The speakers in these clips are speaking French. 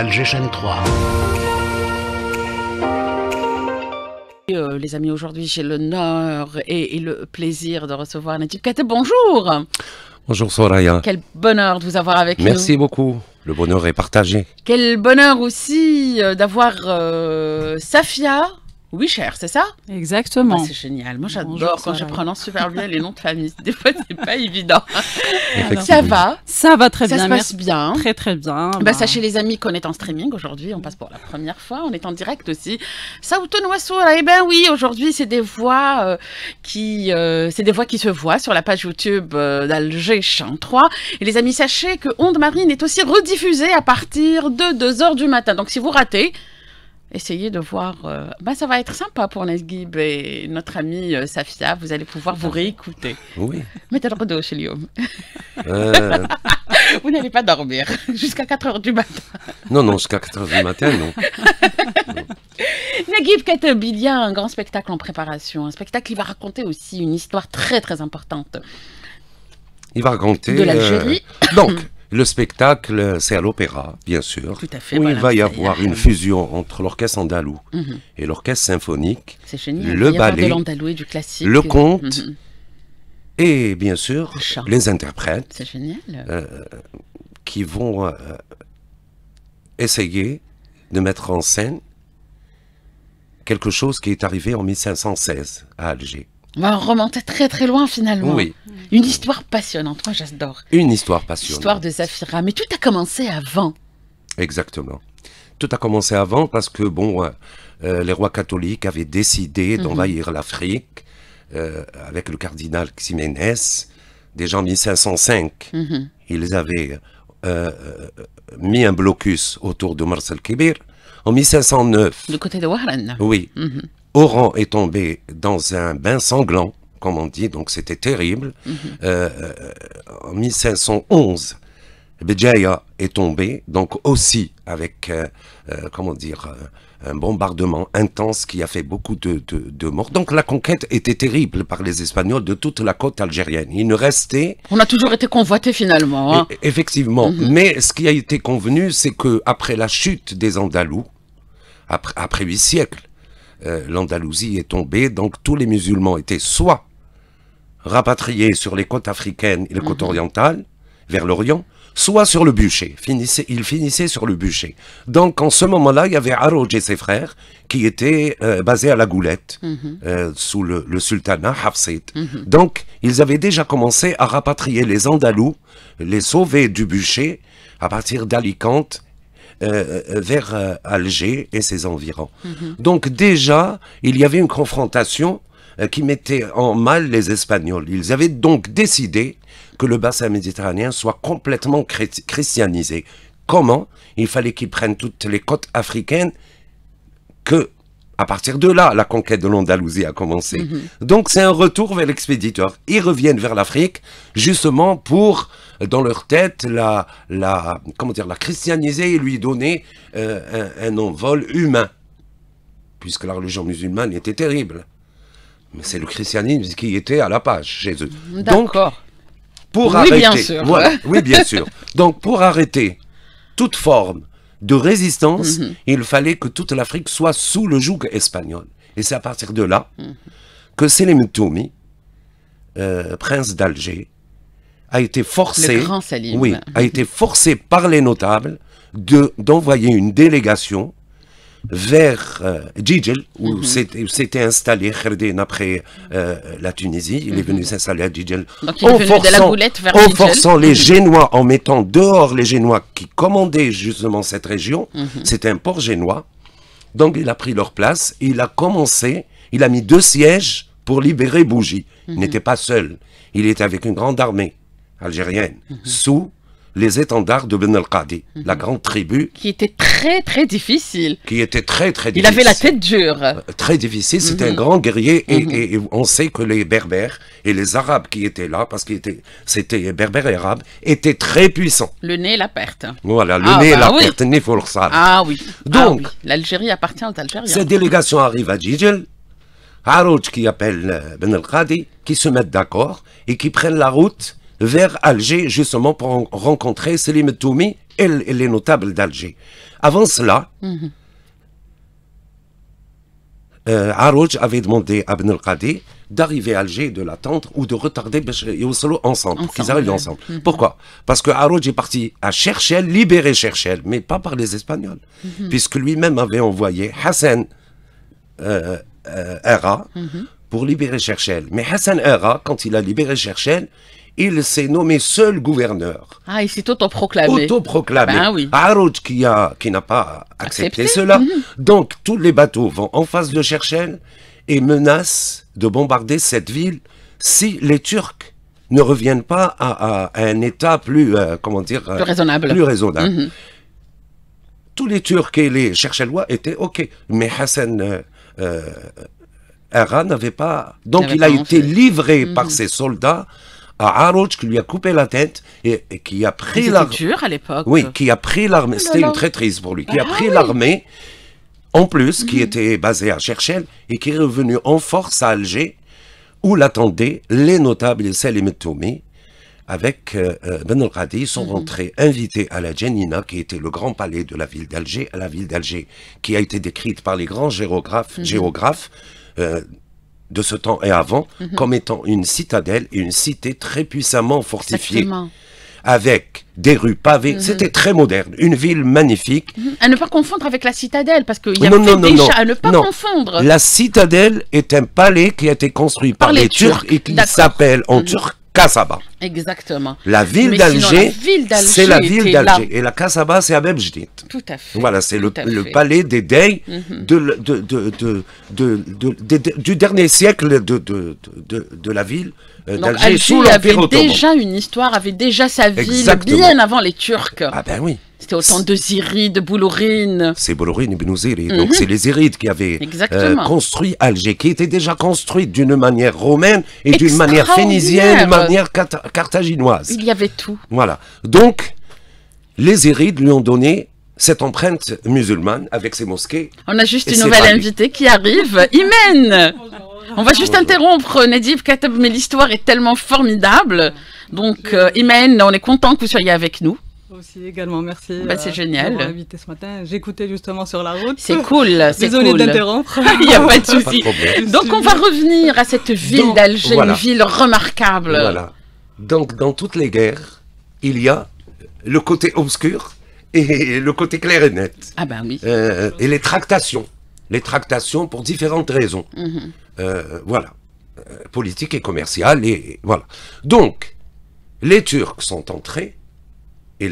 Alger chaîne 3. Les amis, aujourd'hui j'ai l'honneur et le plaisir de recevoir Najib Kateb. Bonjour. Bonjour Soraya. Quel bonheur de vous avoir avec nous. Merci beaucoup. Le bonheur est partagé. Quel bonheur aussi d'avoir Safia Wisher, c'est ça? Exactement. Ah, c'est génial. Moi, j'adore quand je prononce super bien les noms de famille. Des fois, c'est pas évident. Ça va? Ça va très bien. Ça se passe bien. Très, très bien. Sachez les amis qu'on est en streaming aujourd'hui. On passe pour la première fois. On est en direct aussi. Saouton Wassoura. Eh ben oui, aujourd'hui, c'est des voix qui se voient sur la page YouTube d'Alger chaîne 3. Et les amis, sachez que Onde Marine est aussi rediffusée à partir de 2 h du matin. Donc, si vous ratez, essayez de voir, ça va être sympa pour Najib et notre amie Safia, vous allez pouvoir vous réécouter. Oui. Mettez le rideau chez Lyon. Vous n'allez pas dormir jusqu'à 4 h du matin. Non, jusqu'à 4 h du matin, non. Najib Kateb, il y a un grand spectacle en préparation, un spectacle qui va raconter aussi une histoire très très importante. Il va raconter... De l'Algérie. Donc, le spectacle, c'est à l'opéra, bien sûr. Tout à fait. Où voilà, il va y avoir une fusion entre l'orchestre andalou et l'orchestre symphonique. C'est génial. Le ballet, de l'andalou et du classique. le conte et bien sûr les interprètes. C'est génial. Qui vont essayer de mettre en scène quelque chose qui est arrivé en 1516 à Alger. On va remonter très très loin finalement. Oui. Une histoire passionnante, moi j'adore. Une histoire passionnante. L'histoire de Zafira, mais tout a commencé avant. Exactement. Tout a commencé avant parce que, les rois catholiques avaient décidé d'envahir l'Afrique avec le cardinal Ximénez. Déjà en 1505, ils avaient mis un blocus autour de Mars el-Kébir. En 1509... Du côté de Wahran. Oui. Oran est tombé dans un bain sanglant, comme on dit, donc c'était terrible. En 1511, Béjaïa est tombé, donc aussi avec, un bombardement intense qui a fait beaucoup de morts. Donc la conquête était terrible par les Espagnols de toute la côte algérienne. Il ne restait... On a toujours été convoité finalement. Hein. Effectivement, mais ce qui a été convenu, c'est qu'après la chute des Andalous, après 8 siècles, l'Andalousie est tombée, donc tous les musulmans étaient soit rapatriés sur les côtes africaines et les côtes orientales, vers l'Orient, soit sur le bûcher. Ils finissaient sur le bûcher. Donc en ce moment-là, il y avait Haroj et ses frères qui étaient basés à la Goulette, sous le sultanat Hafsid. Donc ils avaient déjà commencé à rapatrier les Andalous, les sauver du bûcher, à partir d'Alicante, vers Alger et ses environs. Donc déjà, il y avait une confrontation qui mettait en mal les Espagnols. Ils avaient donc décidé que le bassin méditerranéen soit complètement christianisé. Comment? Il fallait qu'ils prennent toutes les côtes africaines, que à partir de là, la conquête de l'Andalousie a commencé. Donc c'est un retour vers l'expéditeur. Ils reviennent vers l'Afrique, justement pour, dans leur tête, la christianiser et lui donner un envol humain. Puisque la religion musulmane était terrible. Mais c'est le christianisme qui était à la page chez eux. D'accord. Pour arrêter, bien sûr. Voilà, oui, bien sûr. Donc pour arrêter toute forme de résistance, il fallait que toute l'Afrique soit sous le joug espagnol. Et c'est à partir de là que Selim Toumi, prince d'Alger, a été forcé, le grand Salim. Oui, a été forcé par les notables d'envoyer une délégation vers Djidjel, où s'était installé Kherdin après la Tunisie. Il est venu s'installer à Djidjel en forçant les Génois, en mettant dehors les Génois qui commandaient justement cette région. C'était un port génois. Donc il a pris leur place, il a mis 2 sièges pour libérer Bougie. Il n'était pas seul, il était avec une grande armée algérienne, sous les étendards de Ben al-Qadi, la grande tribu. Qui était très très difficile. Qui était très très difficile. Il avait la tête dure. Très difficile, c'était un grand guerrier et on sait que les Berbères et les Arabes qui étaient là, parce que c'était Berbères et Arabes, étaient très puissants. Le nez et la perte. Voilà, le nez et la perte, né faut le savoir. Ah oui. Donc, l'Algérie appartient aux Algériens. Cette délégation arrive à Djidjel, Haroj qui appelle Ben al-Qadi, qui se mettent d'accord et qui prennent la route vers Alger, justement pour rencontrer Selim Toumi et les notables d'Alger. Avant cela, Harooj avait demandé à Ben el-Qadi d'arriver à Alger, de l'attendre ou de retarder ensemble, pour qu'ils arrivent ensemble. Pourquoi? Parce que Harooj est parti à Cherchel, libérer Cherchel, mais pas par les Espagnols, puisque lui-même avait envoyé Hassan Era pour libérer Cherchel. Mais Hassan Era, quand il a libéré Cherchel, il s'est nommé seul gouverneur. Ah, il s'est autoproclamé. Autoproclamé. Ben oui. Harooj qui n'a pas accepté cela. Donc, tous les bateaux vont en face de Cherchel et menacent de bombarder cette ville si les Turcs ne reviennent pas à un état plus, Plus raisonnable. Plus raisonnable. Tous les Turcs et les Cherchelois étaient OK. Mais Hassan Era n'avait pas... Donc, il a été livré par ses soldats à Harooj, qui lui a coupé la tête et qui a pris l'armée. C'était dur à l'époque. Oui, qui a pris l'armée. C'était une traîtrise pour lui. Qui a pris l'armée, en plus, qui était basée à Cherchel et qui est revenu en force à Alger, où l'attendaient les notables et Salim el-Toumi. Avec Ben el-Qadi, ils sont rentrés invités à la Djenina, qui était le grand palais de la ville d'Alger, à la ville d'Alger, qui a été décrite par les grands géographes de ce temps et avant, comme étant une citadelle et une cité très puissamment fortifiée. Exactement. Avec des rues pavées, c'était très moderne, une ville magnifique. À ne pas confondre avec la citadelle, parce qu'il y a Non, à ne pas confondre. La citadelle est un palais qui a été construit par les Turcs et qui s'appelle en turc Kasaba. Exactement. La ville d'Alger, c'est la ville d'Alger. Et la Kasaba, c'est Abeb Jdid. Tout à fait. Voilà, c'est le palais des Dey du dernier siècle de la ville d'Alger sous l'Empire ottoman. Avait déjà une histoire, avait déjà sa ville bien avant les Turcs. Ah ben oui. C'était autant de Zirides, de Boulourines. C'est Boulourines et Benouzirides. Donc c'est les Zirides qui avaient construit Alger, qui était déjà construite d'une manière romaine et d'une manière phénicienne, d'une manière carthaginoise. Il y avait tout. Voilà. Donc, les Zirides lui ont donné cette empreinte musulmane avec ses mosquées. On a juste une nouvelle invitée qui arrive, Imen. On va juste interrompre, Nadib Katab, mais l'histoire est tellement formidable. Donc, Imen, on est content que vous soyez avec nous. Aussi également, merci. C'est génial. D'avoir invité ce matin. J'écoutais justement sur la route. C'est cool. Désolée d'interrompre. Il n'y a pas de souci. Donc on va revenir à cette ville d'Alger, une ville remarquable. Voilà. Donc dans toutes les guerres, il y a le côté obscur et le côté clair et net. Ah ben oui. Et les tractations pour différentes raisons. Voilà, politique et commerciale et voilà. Donc les Turcs sont entrés. Et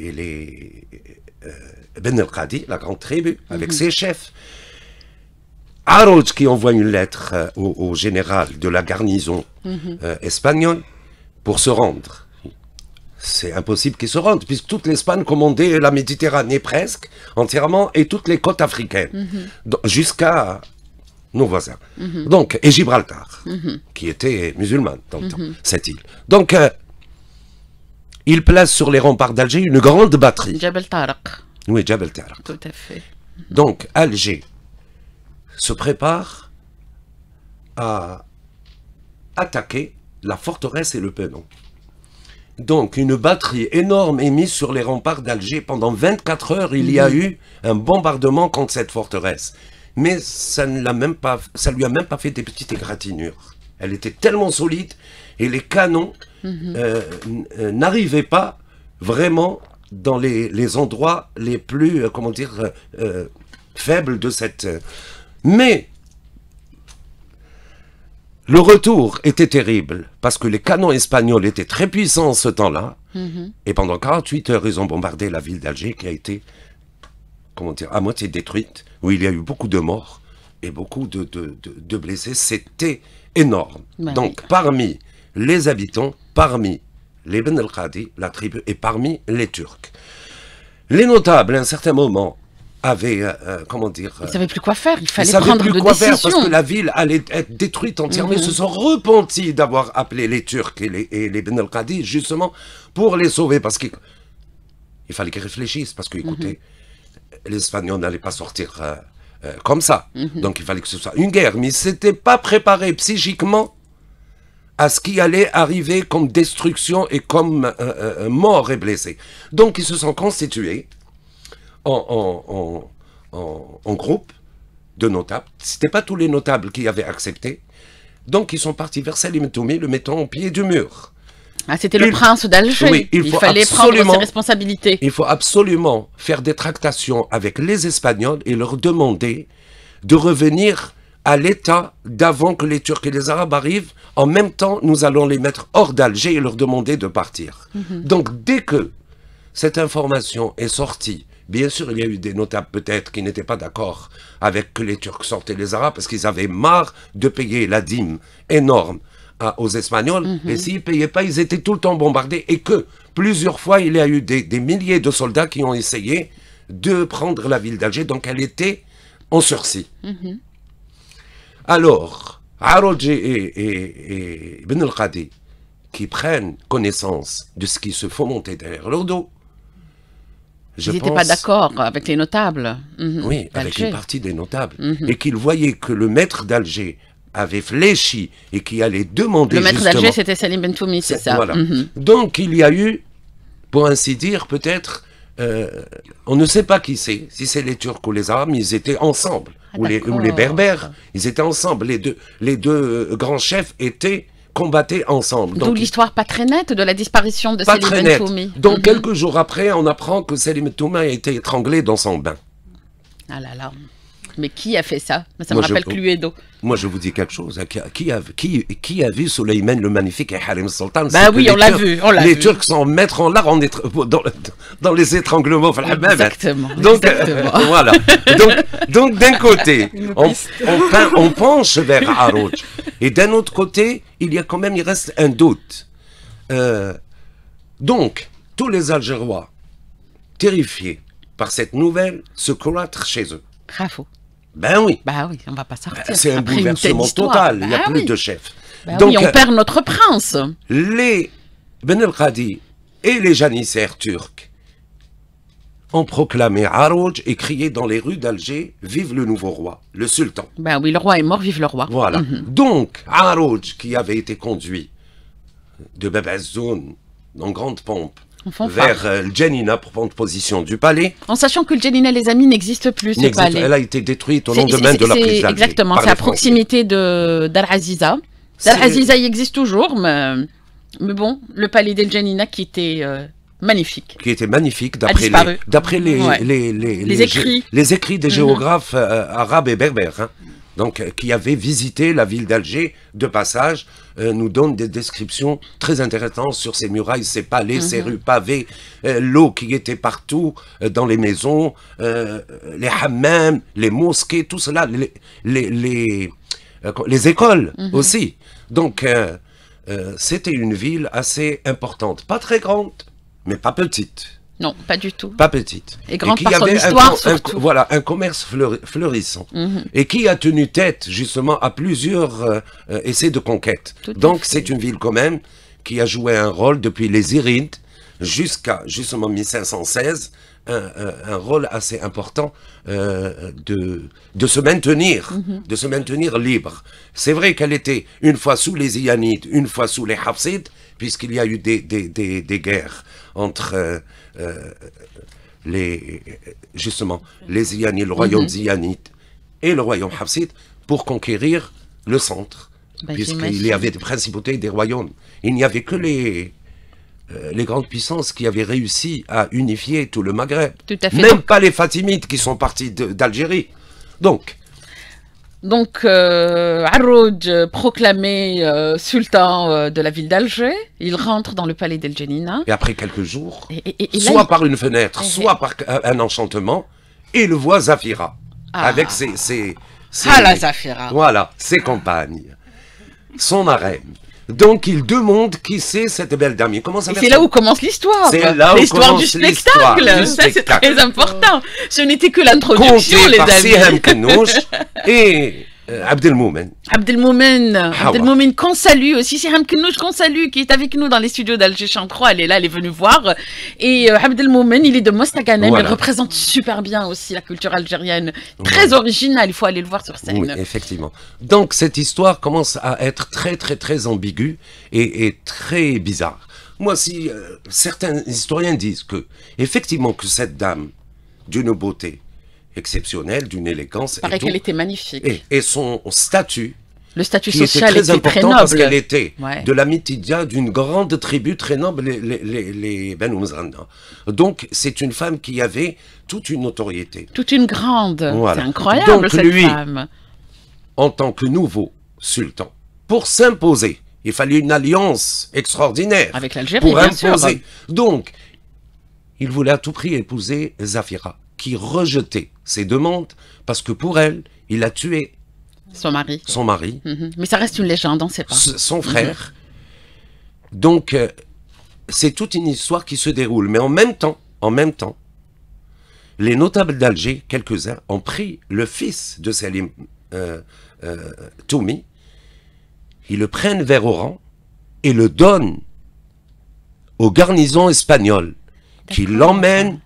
Ben el-Qadi, la grande tribu, avec ses chefs. Harooj qui envoie une lettre au général de la garnison espagnole pour se rendre. C'est impossible qu'il se rende, puisque toute l'Espagne commandait la Méditerranée presque entièrement et toutes les côtes africaines, jusqu'à nos voisins. Donc, et Gibraltar, qui était musulmane dans le temps, cette île. Donc, il place sur les remparts d'Alger une grande batterie. Jabal Taraq. Oui, Jabal Taraq. Tout à fait. Donc, Alger se prépare à attaquer la forteresse et le Penon. Donc, une batterie énorme est mise sur les remparts d'Alger. Pendant 24 heures, il y a eu un bombardement contre cette forteresse. Mais ça lui a même pas fait des petites égratignures. Elle était tellement solide et les canons n'arrivaient pas vraiment dans les endroits les plus, faibles de cette... Mais le retour était terrible, parce que les canons espagnols étaient très puissants en ce temps-là, et pendant 48 heures, ils ont bombardé la ville d'Alger, qui a été, à moitié détruite, où il y a eu beaucoup de morts et beaucoup de blessés. C'était énorme. Donc, parmi les habitants, parmi les Ben el-Qadi, la tribu, et parmi les Turcs. Les notables, à un certain moment, avaient, ils ne savaient plus quoi faire, il fallait prendre des décisions. Parce que la ville allait être détruite entièrement. Ils se sont repentis d'avoir appelé les Turcs et les Ben el-Qadi, justement, pour les sauver, parce qu'il fallait qu'ils réfléchissent, parce que, écoutez, les Espagnols n'allaient pas sortir comme ça. Donc, il fallait que ce soit une guerre, mais ils ne s'étaient pas préparés psychiquement à ce qui allait arriver comme destruction et comme mort et blessés. Donc ils se sont constitués en groupe de notables. Ce n'étaient pas tous les notables qui avaient accepté. Donc ils sont partis vers Salim Toumi, le mettant au pied du mur. Ah, c'était le prince d'Alger. Oui, il fallait prendre ses responsabilités. Il faut absolument faire des tractations avec les Espagnols et leur demander de revenir à l'état d'avant que les Turcs et les Arabes arrivent. En même temps, nous allons les mettre hors d'Alger et leur demander de partir. Donc, dès que cette information est sortie, bien sûr, il y a eu des notables peut-être qui n'étaient pas d'accord avec que les Turcs sortent et les Arabes parce qu'ils avaient marre de payer la dîme énorme aux Espagnols. Et s'ils ne payaient pas, ils étaient tout le temps bombardés. Et que plusieurs fois, il y a eu des milliers de soldats qui ont essayé de prendre la ville d'Alger. Donc, elle était en sursis. Alors, Aroudj et Ben El-Qadi, qui prennent connaissance de ce qui se fomentait derrière leur dos, ils n'étaient pas d'accord avec les notables. Oui, avec une partie des notables. Et qu'ils voyaient que le maître d'Alger avait fléchi et qui allait demander justement... Le maître d'Alger, c'était Salim Ben Toumi, c'est ça. Voilà. Donc, il y a eu, pour ainsi dire, peut-être... on ne sait pas qui c'est, si c'est les Turcs ou les Arabes, mais ils étaient ensemble. Ou les Berbères, ils étaient ensemble. Les deux grands chefs combattaient ensemble. D'où l'histoire pas très nette de la disparition de Salim Ben Toumi. Donc, quelques jours après, on apprend que Salim Ben Toumi a été étranglé dans son bain. Ah là là. Mais qui a fait ça? Ça me rappelle Cluedo. Moi, je vous dis quelque chose. Qui a vu Souleyman le Magnifique et Harim Sultan? Bah oui, on l'a vu. Les Turcs sont maîtres en l'art dans les étranglements. Exactement. Donc, voilà. Donc d'un côté, on penche vers Aroudj. Et d'un autre côté, il reste un doute. Donc, tous les Algérois, terrifiés par cette nouvelle, se cloîtrent chez eux. Bravo. Ben oui. Bah oui, on va pas sortir. C'est un bouleversement total. Il n'y a plus de chef. Donc, oui, on perd notre prince. Les Ben El-Qadi et les janissaires turcs ont proclamé Aroudj et crié dans les rues d'Alger « Vive le nouveau roi, le sultan ». Ben oui, le roi est mort, vive le roi. Voilà. Donc, Aroudj, qui avait été conduit de Bab Azzoun en grande pompe vers le Djenina pour prendre position du palais. En sachant que le Djenina, les amis, n'existe plus, ce palais. Elle a été détruite au lendemain de la prise d'Alger. Exactement, c'est à proximité d'Al Aziza. Al Aziza, il existe toujours, mais bon, le palais d'El Djenina qui était magnifique. Qui était magnifique d'après les écrits des géographes arabes et berbères. Hein. Donc, qui avaient visité la ville d'Alger de passage, nous donnent des descriptions très intéressantes sur ces murailles, ces palais, ces rues pavées, l'eau qui était partout dans les maisons, les hammams, les mosquées, tout cela, les écoles aussi. Donc, c'était une ville assez importante, pas très grande, mais pas petite. Non, pas du tout. Pas petite. Et grande par son histoire, surtout. Voilà, un commerce fleurissant. Et qui a tenu tête, justement, à plusieurs essais de conquête. Donc, c'est une ville, quand même, qui a joué un rôle depuis les Irides jusqu'à, justement, 1516, un rôle assez important de se maintenir libre. C'est vrai qu'elle était une fois sous les Iyanides, une fois sous les Hafsides, puisqu'il y a eu des guerres entre justement les Iyanides, le royaume Iyanide et le royaume Hafside pour conquérir le centre, puisqu'il y avait des principautés et des royaumes. Il n'y avait que les grandes puissances qui avaient réussi à unifier tout le Maghreb. Tout à fait. Même pas les Fatimides qui sont partis d'Algérie. Donc, Aroudj, proclamé sultan de la ville d'Alger, il rentre dans le palais d'El Djenina. Et après quelques jours, soit par une fenêtre, soit par un enchantement, il voit Zafira, avec la Zafira. Voilà, ses compagnes, son harem. Donc, il demande qui c'est cette belle dame. Comment ça? Et c'est là où commence l'histoire. C'est là où l'histoire du spectacle. Ça, c'est très important. Ce n'était que l'introduction, les amis. Et Abdelmoumen. Abdelmoumen qu'on salue aussi. C'est Hamkenouch qu'on salue, qui est avec nous dans les studios d'Alger Chantro. Elle est là, elle est venue voir. Et Abdelmoumen, il est de Mostaganem. Voilà. Il représente super bien aussi la culture algérienne. Très originale, il faut aller le voir sur scène. Oui, effectivement. Donc cette histoire commence à être très très très ambiguë et très bizarre. Moi, si certains historiens disent que effectivement que cette dame d'une beauté exceptionnelle, d'une élégance, Il paraît qu'elle était magnifique. et son statut, Le statut qui était social très était important très parce noble. qu'elle était Ouais. de la Mitidia, d'une grande tribu très noble, les Banu Mzrana. Donc c'est une femme qui avait toute une notoriété. Toute une grande. Voilà. C'est incroyable, Donc, cette lui, femme. En tant que nouveau sultan, pour s'imposer, il fallait une alliance extraordinaire Avec l'Algérie, pour bien sûr. imposer. Donc, il voulait à tout prix épouser Zafira, qui rejetait ses demandes parce que pour elle, il a tué Son mari. son mari, Mhm. Mais ça reste une légende, on ne sait pas. son frère. Donc, c'est toute une histoire qui se déroule. Mais en même temps, les notables d'Alger, quelques-uns, ont pris le fils de Salim Toumi, ils le prennent vers Oran et le donnent aux garnisons espagnoles, qui l'emmènent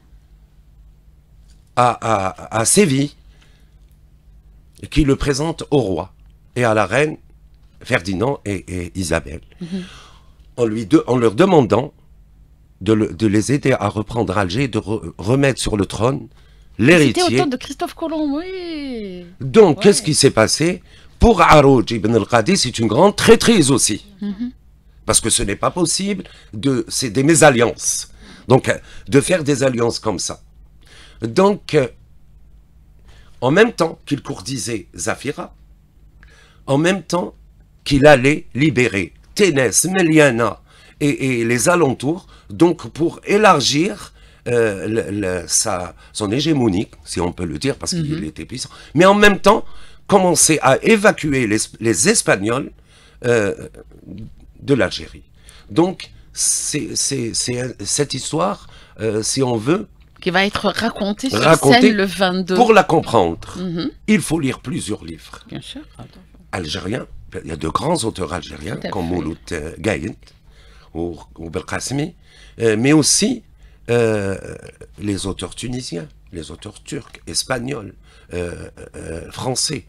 à Séville, et qui le présentent au roi et à la reine Ferdinand et Isabelle, en leur demandant de les aider à reprendre Alger, de remettre sur le trône C'était l'héritier. autour de Christophe Colomb, oui. Donc, Ouais. qu'est-ce qui s'est passé? Pour Arouj ibn al-Qadi, c'est une grande traîtrise aussi. Parce que ce n'est pas possible, c'est des mésalliances. Donc, de faire des alliances comme ça. Donc, en même temps qu'il courtisait Zafira, en même temps qu'il allait libérer Ténès, Meliana et les alentours, donc pour élargir son hégémonie, si on peut le dire, parce qu'il était puissant, mais en même temps commencer à évacuer les Espagnols de l'Algérie. Donc, c'est cette histoire, si on veut, Qui va être racontée sur Racontée scène le 22. pour la comprendre, Mhm. il faut lire plusieurs livres Bien sûr. algériens. Il y a de grands auteurs algériens, Tout à comme fait. Mouloud Gaïd ou Belkacemi, mais aussi les auteurs tunisiens, les auteurs turcs, espagnols, français.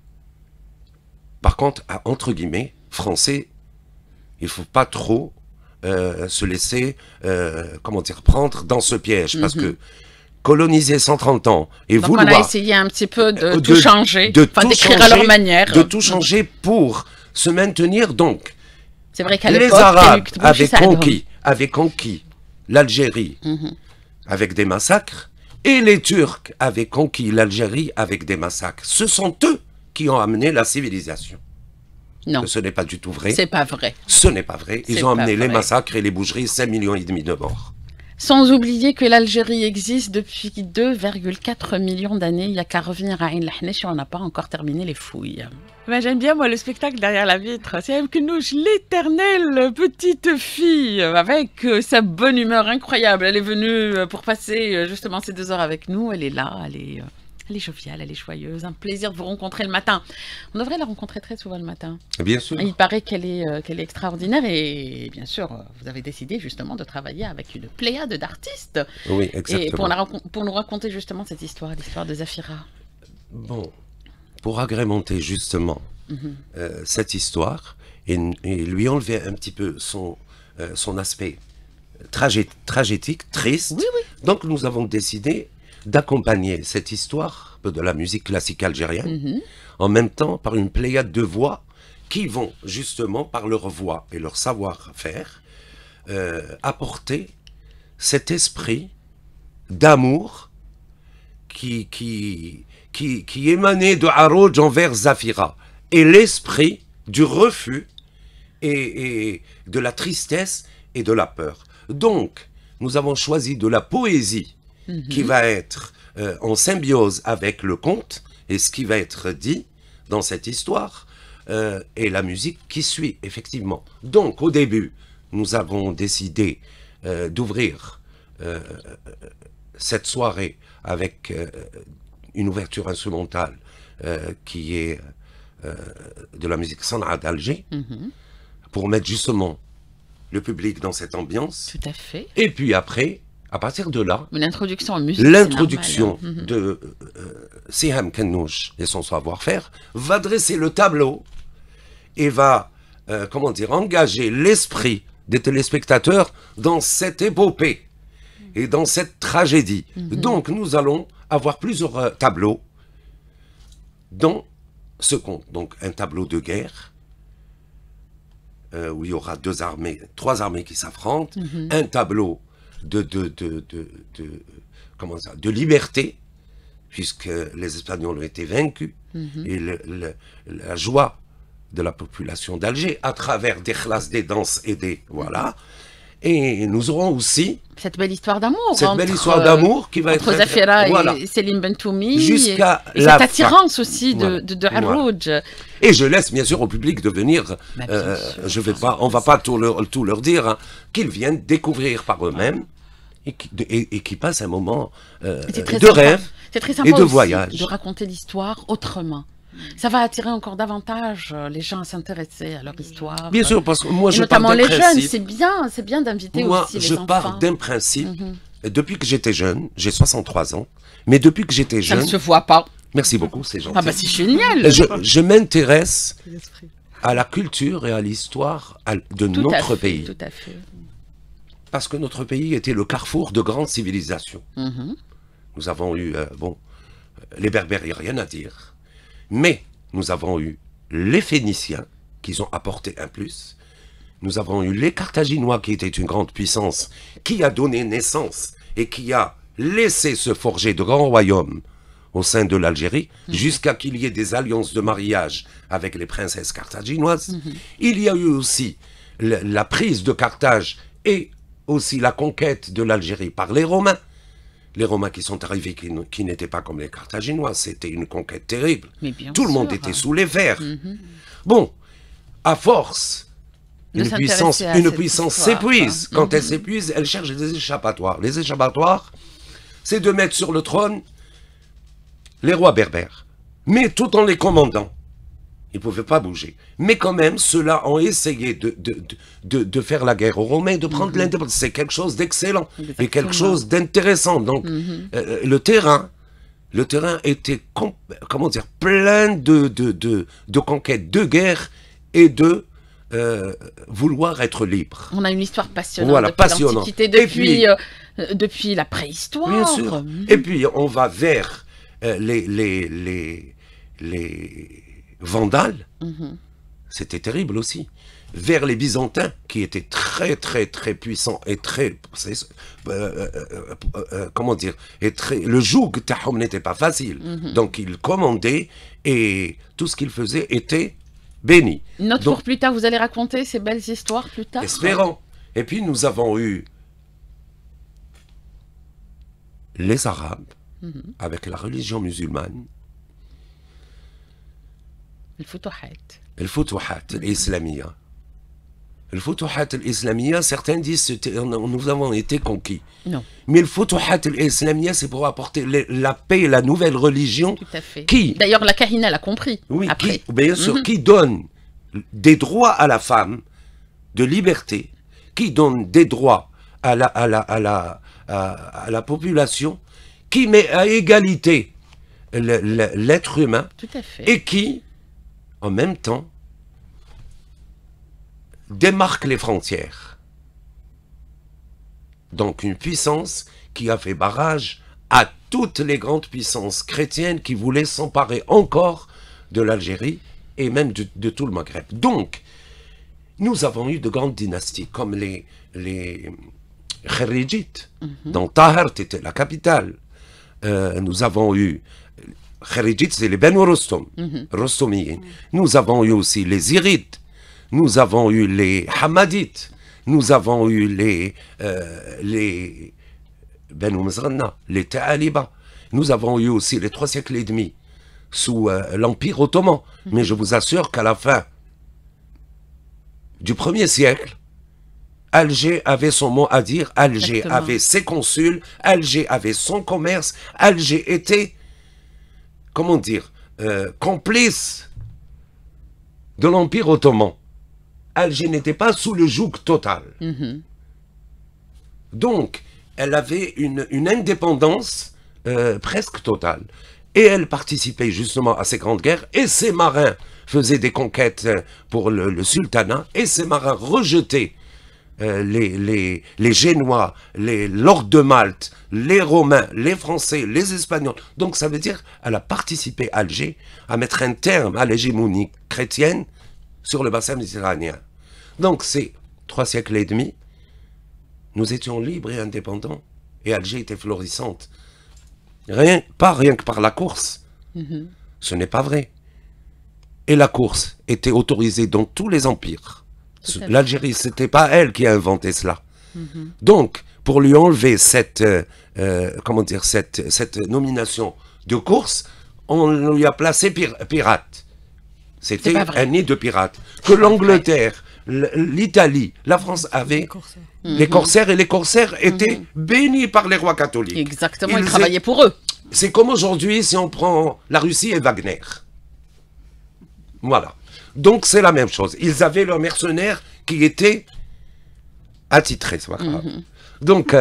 Par contre, entre guillemets, français, il ne faut pas trop se laisser, comment dire, prendre dans ce piège, parce que coloniser 130 ans et Donc vouloir... on a essayé un petit peu de tout changer, tout d'écrire à changer, leur manière. de tout changer pour se maintenir. Donc, C'est vrai qu'à les l'époque, Arabes Kanouk Tbouchi avaient conquis l'Algérie avec des massacres, et les Turcs avaient conquis l'Algérie avec des massacres. Ce sont eux qui ont amené la civilisation. Non, Ce n'est pas du tout vrai. c'est pas vrai. Ce n'est pas vrai. C'est Ils ont pas amené les vrai. massacres et les boucheries, 5,5 millions de morts. Sans oublier que l'Algérie existe depuis 2,4 millions d'années. Il n'y a qu'à revenir à Ain Lahnesh et on n'a pas encore terminé les fouilles. Ben, j'aime bien, moi, le spectacle derrière la vitre. C'est Hamkenouch, l'éternelle petite fille, avec sa bonne humeur incroyable. Elle est venue pour passer justement ces 2 heures avec nous. Elle est là, elle est joviale, elle est joyeuse. Un plaisir de vous rencontrer le matin. On devrait la rencontrer très souvent le matin. Bien sûr. Il paraît qu'elle est extraordinaire et bien sûr, vous avez décidé justement de travailler avec une pléiade d'artistes Oui, et exactement. pour nous raconter justement cette histoire, l'histoire de Zafira. Bon, pour agrémenter justement cette histoire et lui enlever un petit peu son aspect tragédique, triste, Oui, oui. donc nous avons décidé d'accompagner cette histoire de la musique classique algérienne en même temps par une pléiade de voix qui vont justement par leur voix et leur savoir-faire apporter cet esprit d'amour qui émanait de Arouj envers Zafira, et l'esprit du refus et de la tristesse et de la peur. Donc, nous avons choisi de la poésie qui va être en symbiose avec le conte et ce qui va être dit dans cette histoire, et la musique qui suit, effectivement. Donc, au début, nous avons décidé d'ouvrir cette soirée avec une ouverture instrumentale qui est de la musique Sanaa d'Alger, pour mettre justement le public dans cette ambiance. Tout à fait. Et puis après, à partir de là, l'introduction en musique, l'introduction de Siham Kennouch et son savoir-faire va dresser le tableau et va, comment dire, engager l'esprit des téléspectateurs dans cette épopée et dans cette tragédie. Donc nous allons avoir plusieurs tableaux dans ce conte. Donc un tableau de guerre, où il y aura trois armées qui s'affrontent, un tableau de liberté, puisque les Espagnols ont été vaincus, et la joie de la population d'Alger à travers des classes, des danses et des... Voilà. Et nous aurons aussi... Cette belle histoire d'amour. Cette belle histoire d'amour qui va entre être... Zafira et Selim Bentoumi. Jusqu'à et cette attirance aussi de Arrouj. Et je laisse bien sûr au public de venir... on ne va pas tout leur dire, hein, qu'ils viennent découvrir par eux-mêmes et qui passent un moment de rêve et de voyage. De raconter l'histoire autrement. Ça va attirer encore davantage les gens à s'intéresser à leur histoire. Bien sûr, parce que moi, je notamment pars d'un les principe. jeunes, c'est bien d'inviter aussi les enfants. Moi, je pars d'un principe. Depuis que j'étais jeune, j'ai 63 ans, mais depuis que j'étais jeune... Ça ne se voit pas. Merci beaucoup, c'est gentil. Ah bah c'est génial. Je m'intéresse à la culture et à l'histoire de notre pays. Tout à fait. Parce que notre pays était le carrefour de grandes civilisations. Nous avons eu, les Berbères, il n'y a rien à dire. Mais nous avons eu les Phéniciens, qui ont apporté un plus. Nous avons eu les Carthaginois, qui étaient une grande puissance, qui a donné naissance et qui a laissé se forger de grands royaumes au sein de l'Algérie, jusqu'à qu'il y ait des alliances de mariage avec les princesses carthaginoises. Il y a eu aussi la prise de Carthage et aussi la conquête de l'Algérie par les Romains. Les Romains qui sont arrivés, qui n'étaient pas comme les Carthaginois, c'était une conquête terrible. Tout le monde était sous les fers. Bon, à force, une puissance s'épuise. Quand elle s'épuise, elle cherche des échappatoires. Les échappatoires, c'est de mettre sur le trône les rois berbères, mais tout en les commandant. Ils ne pouvaient pas bouger. Mais quand même, ceux-là ont essayé de faire la guerre aux Romains, de prendre l'indépendance. C'est quelque chose d'excellent et quelque chose d'intéressant. Donc, le terrain était, comment dire, plein de conquêtes, de guerres et de vouloir être libre. On a une histoire passionnante voilà, depuis l'Antiquité, depuis la préhistoire. Bien sûr. Et puis, on va vers les Vandales, c'était terrible aussi. Vers les Byzantins, qui étaient très puissants et très... comment dire, le joug n'était pas facile. Donc ils commandaient et tout ce qu'ils faisaient était béni. Pour plus tard, vous allez raconter ces belles histoires plus tard. Espérons. Et puis nous avons eu les Arabes, avec la religion musulmane, الفتوحات الإسلامية. الفتوحات الإسلامية, certains disent que nous avons été conquis. Non. Mais le Futouhat al-Islamiyya, c'est pour apporter la paix et la nouvelle religion. Tout à fait. Qui, d'ailleurs, la Kahina l'a compris. Oui, après. Bien sûr, qui donne des droits à la femme, de liberté, qui donne des droits à la population, qui met à égalité l'être humain. Tout à fait. Et qui, en même temps, démarque les frontières. Donc une puissance qui a fait barrage à toutes les grandes puissances chrétiennes qui voulaient s'emparer encore de l'Algérie et même de tout le Maghreb. Donc, nous avons eu de grandes dynasties comme les Kharijites, dont Tahar était la capitale. Nous avons eu... Kharijites, c'est les Banu Rostom, Rostomiyin. Nous avons eu aussi les Irides. Nous avons eu les Hamadites. Nous avons eu les Banu Mzranna, les Ta'aliba. Nous avons eu aussi les 3 siècles et demi sous l'Empire ottoman. Mais je vous assure qu'à la fin du 1er siècle, Alger avait son mot à dire, Alger Exactement. avait ses consuls, Alger avait son commerce, Alger était, comment dire, complice de l'Empire ottoman. Alger n'était pas sous le joug total. Donc, elle avait une indépendance presque totale. Et elle participait justement à ces grandes guerres, et ses marins faisaient des conquêtes pour le sultanat, et ces marins rejetaient les Génois, les lords de Malte, les Romains, les Français, les Espagnols. Donc ça veut dire qu'elle a participé, Alger, à mettre un terme à l'hégémonie chrétienne sur le bassin méditerranéen. Donc c'est 3 siècles et demi, nous étions libres et indépendants, et Alger était florissante. Pas rien que par la course. Ce n'est pas vrai. Et la course était autorisée dans tous les empires. L'Algérie, ce n'était pas elle qui a inventé cela. Donc, pour lui enlever cette nomination de course, on lui a placé pirate. C'était un nid de pirates. Que l'Angleterre, l'Italie, la France avaient les corsaires, et les corsaires étaient bénis par les rois catholiques. Exactement, ils travaillaient pour eux. C'est comme aujourd'hui si on prend la Russie et Wagner. Voilà. Donc c'est la même chose. Ils avaient leurs mercenaires qui étaient attitrés. Donc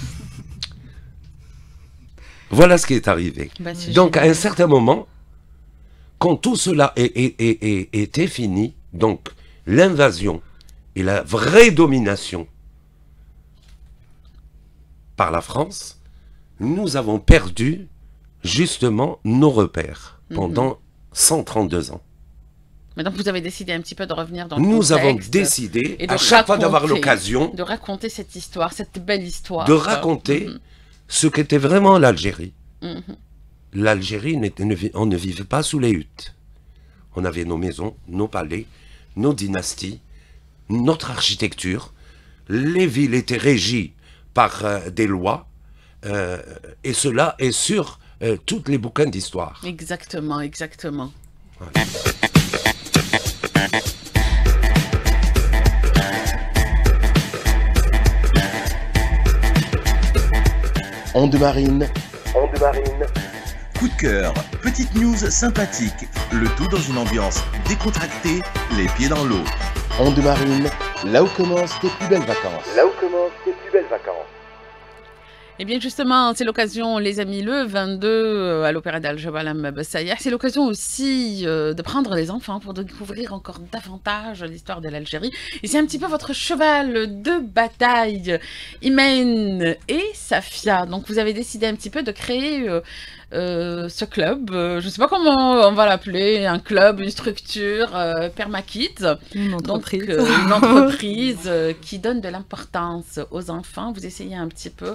voilà ce qui est arrivé. Donc à un certain moment, quand tout cela était fini, donc l'invasion et la vraie domination par la France, nous avons perdu justement nos repères pendant 132 ans. Mais donc vous avez décidé un petit peu de revenir dans le contexte. Nous avons décidé, à chaque fois d'avoir l'occasion, de raconter cette histoire, cette belle histoire. De raconter ce qu'était vraiment l'Algérie. L'Algérie, on ne vivait pas sous les huttes. On avait nos maisons, nos palais, nos dynasties, notre architecture. Les villes étaient régies par des lois, et cela est sur toutes les bouquins d'histoire. Exactement, exactement. Voilà. Onde Marine. Onde Marine. Coup de cœur, petite news sympathique, le tout dans une ambiance décontractée, les pieds dans l'eau. Onde Marine, là où commencent tes plus belles vacances. Là où commencent tes plus belles vacances. Eh bien justement, c'est l'occasion, les amis, le 22 à l'Opéra d'Al-Jabal Bessaïa, c'est l'occasion aussi de prendre les enfants pour découvrir encore davantage l'histoire de l'Algérie. Et c'est un petit peu votre cheval de bataille, Imen et Safia. Donc vous avez décidé un petit peu de créer ce club, je ne sais pas comment on va l'appeler, un club, une structure, Permakids. Une entreprise. Donc, une entreprise qui donne de l'importance aux enfants. Vous essayez un petit peu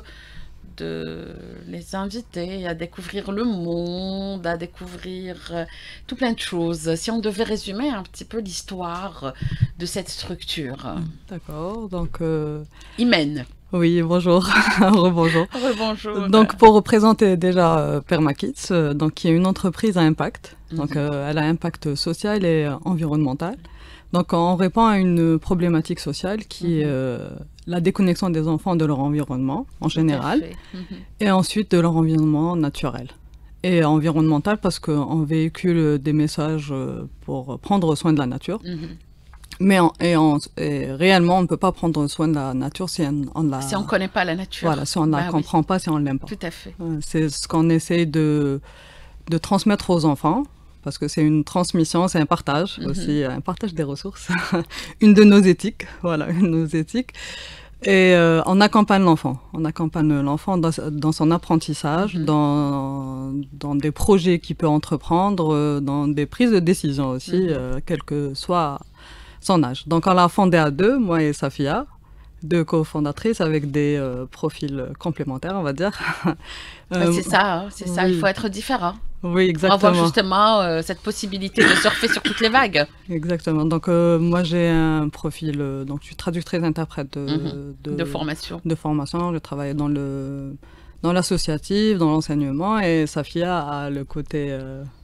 de les inviter à découvrir le monde, à découvrir tout plein de choses. Si on devait résumer un petit peu l'histoire de cette structure. D'accord, donc... Imen. Oui, bonjour. Rebonjour. Rebonjour. Donc, pour représenter déjà Permakids, donc, qui est une entreprise à impact. Donc, elle a un impact social et environnemental. Donc, on répond à une problématique sociale qui est la déconnexion des enfants de leur environnement, en général, et ensuite de leur environnement naturel. Et environnemental parce qu'on véhicule des messages pour prendre soin de la nature. Mais réellement, on ne peut pas prendre soin de la nature si on ne connaît pas la nature. Voilà, si on ne la comprend pas, si on ne l'aime pas. Tout à fait. C'est ce qu'on essaie de transmettre aux enfants, parce que c'est une transmission, c'est un partage aussi, un partage des ressources. Une de nos éthiques, voilà, une de nos éthiques. Et on accompagne l'enfant. On accompagne l'enfant dans son apprentissage, dans des projets qu'il peut entreprendre, dans des prises de décision aussi, quel que soit son âge. Donc, on l'a fondé à deux, moi et Safia, deux cofondatrices avec des profils complémentaires, on va dire. C'est ça, c'est ça, il faut être différent. Oui, exactement. On voit justement cette possibilité de surfer sur toutes les vagues. Exactement. Donc, moi, j'ai un profil, donc je suis traductrice-interprète de formation. De formation, je travaille dans l'associatif, dans l'enseignement, et Safia a le côté...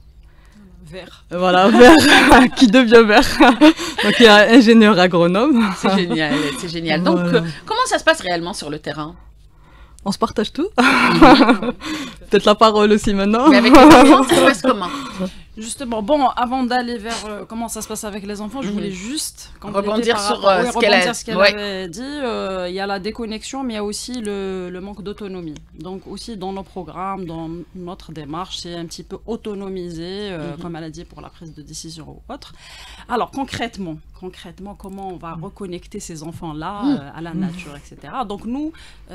vert. Voilà, vert, qui devient vert. Donc, il y a ingénieur agronome. C'est génial, c'est génial. Donc, comment ça se passe réellement sur le terrain? On se partage tout. Peut-être la parole aussi maintenant. Mais avec les enfants, ça se passe comment? Justement, bon, avant d'aller vers comment ça se passe avec les enfants, je voulais juste rebondir sur ce qu'elle ouais. avait dit. Il y a la déconnexion, mais il y a aussi le manque d'autonomie. Donc aussi dans nos programmes, dans notre démarche, c'est un petit peu autonomisé, comme elle a dit, pour la prise de décision ou autre. Alors concrètement, comment on va reconnecter ces enfants-là à la nature, etc. Donc nous,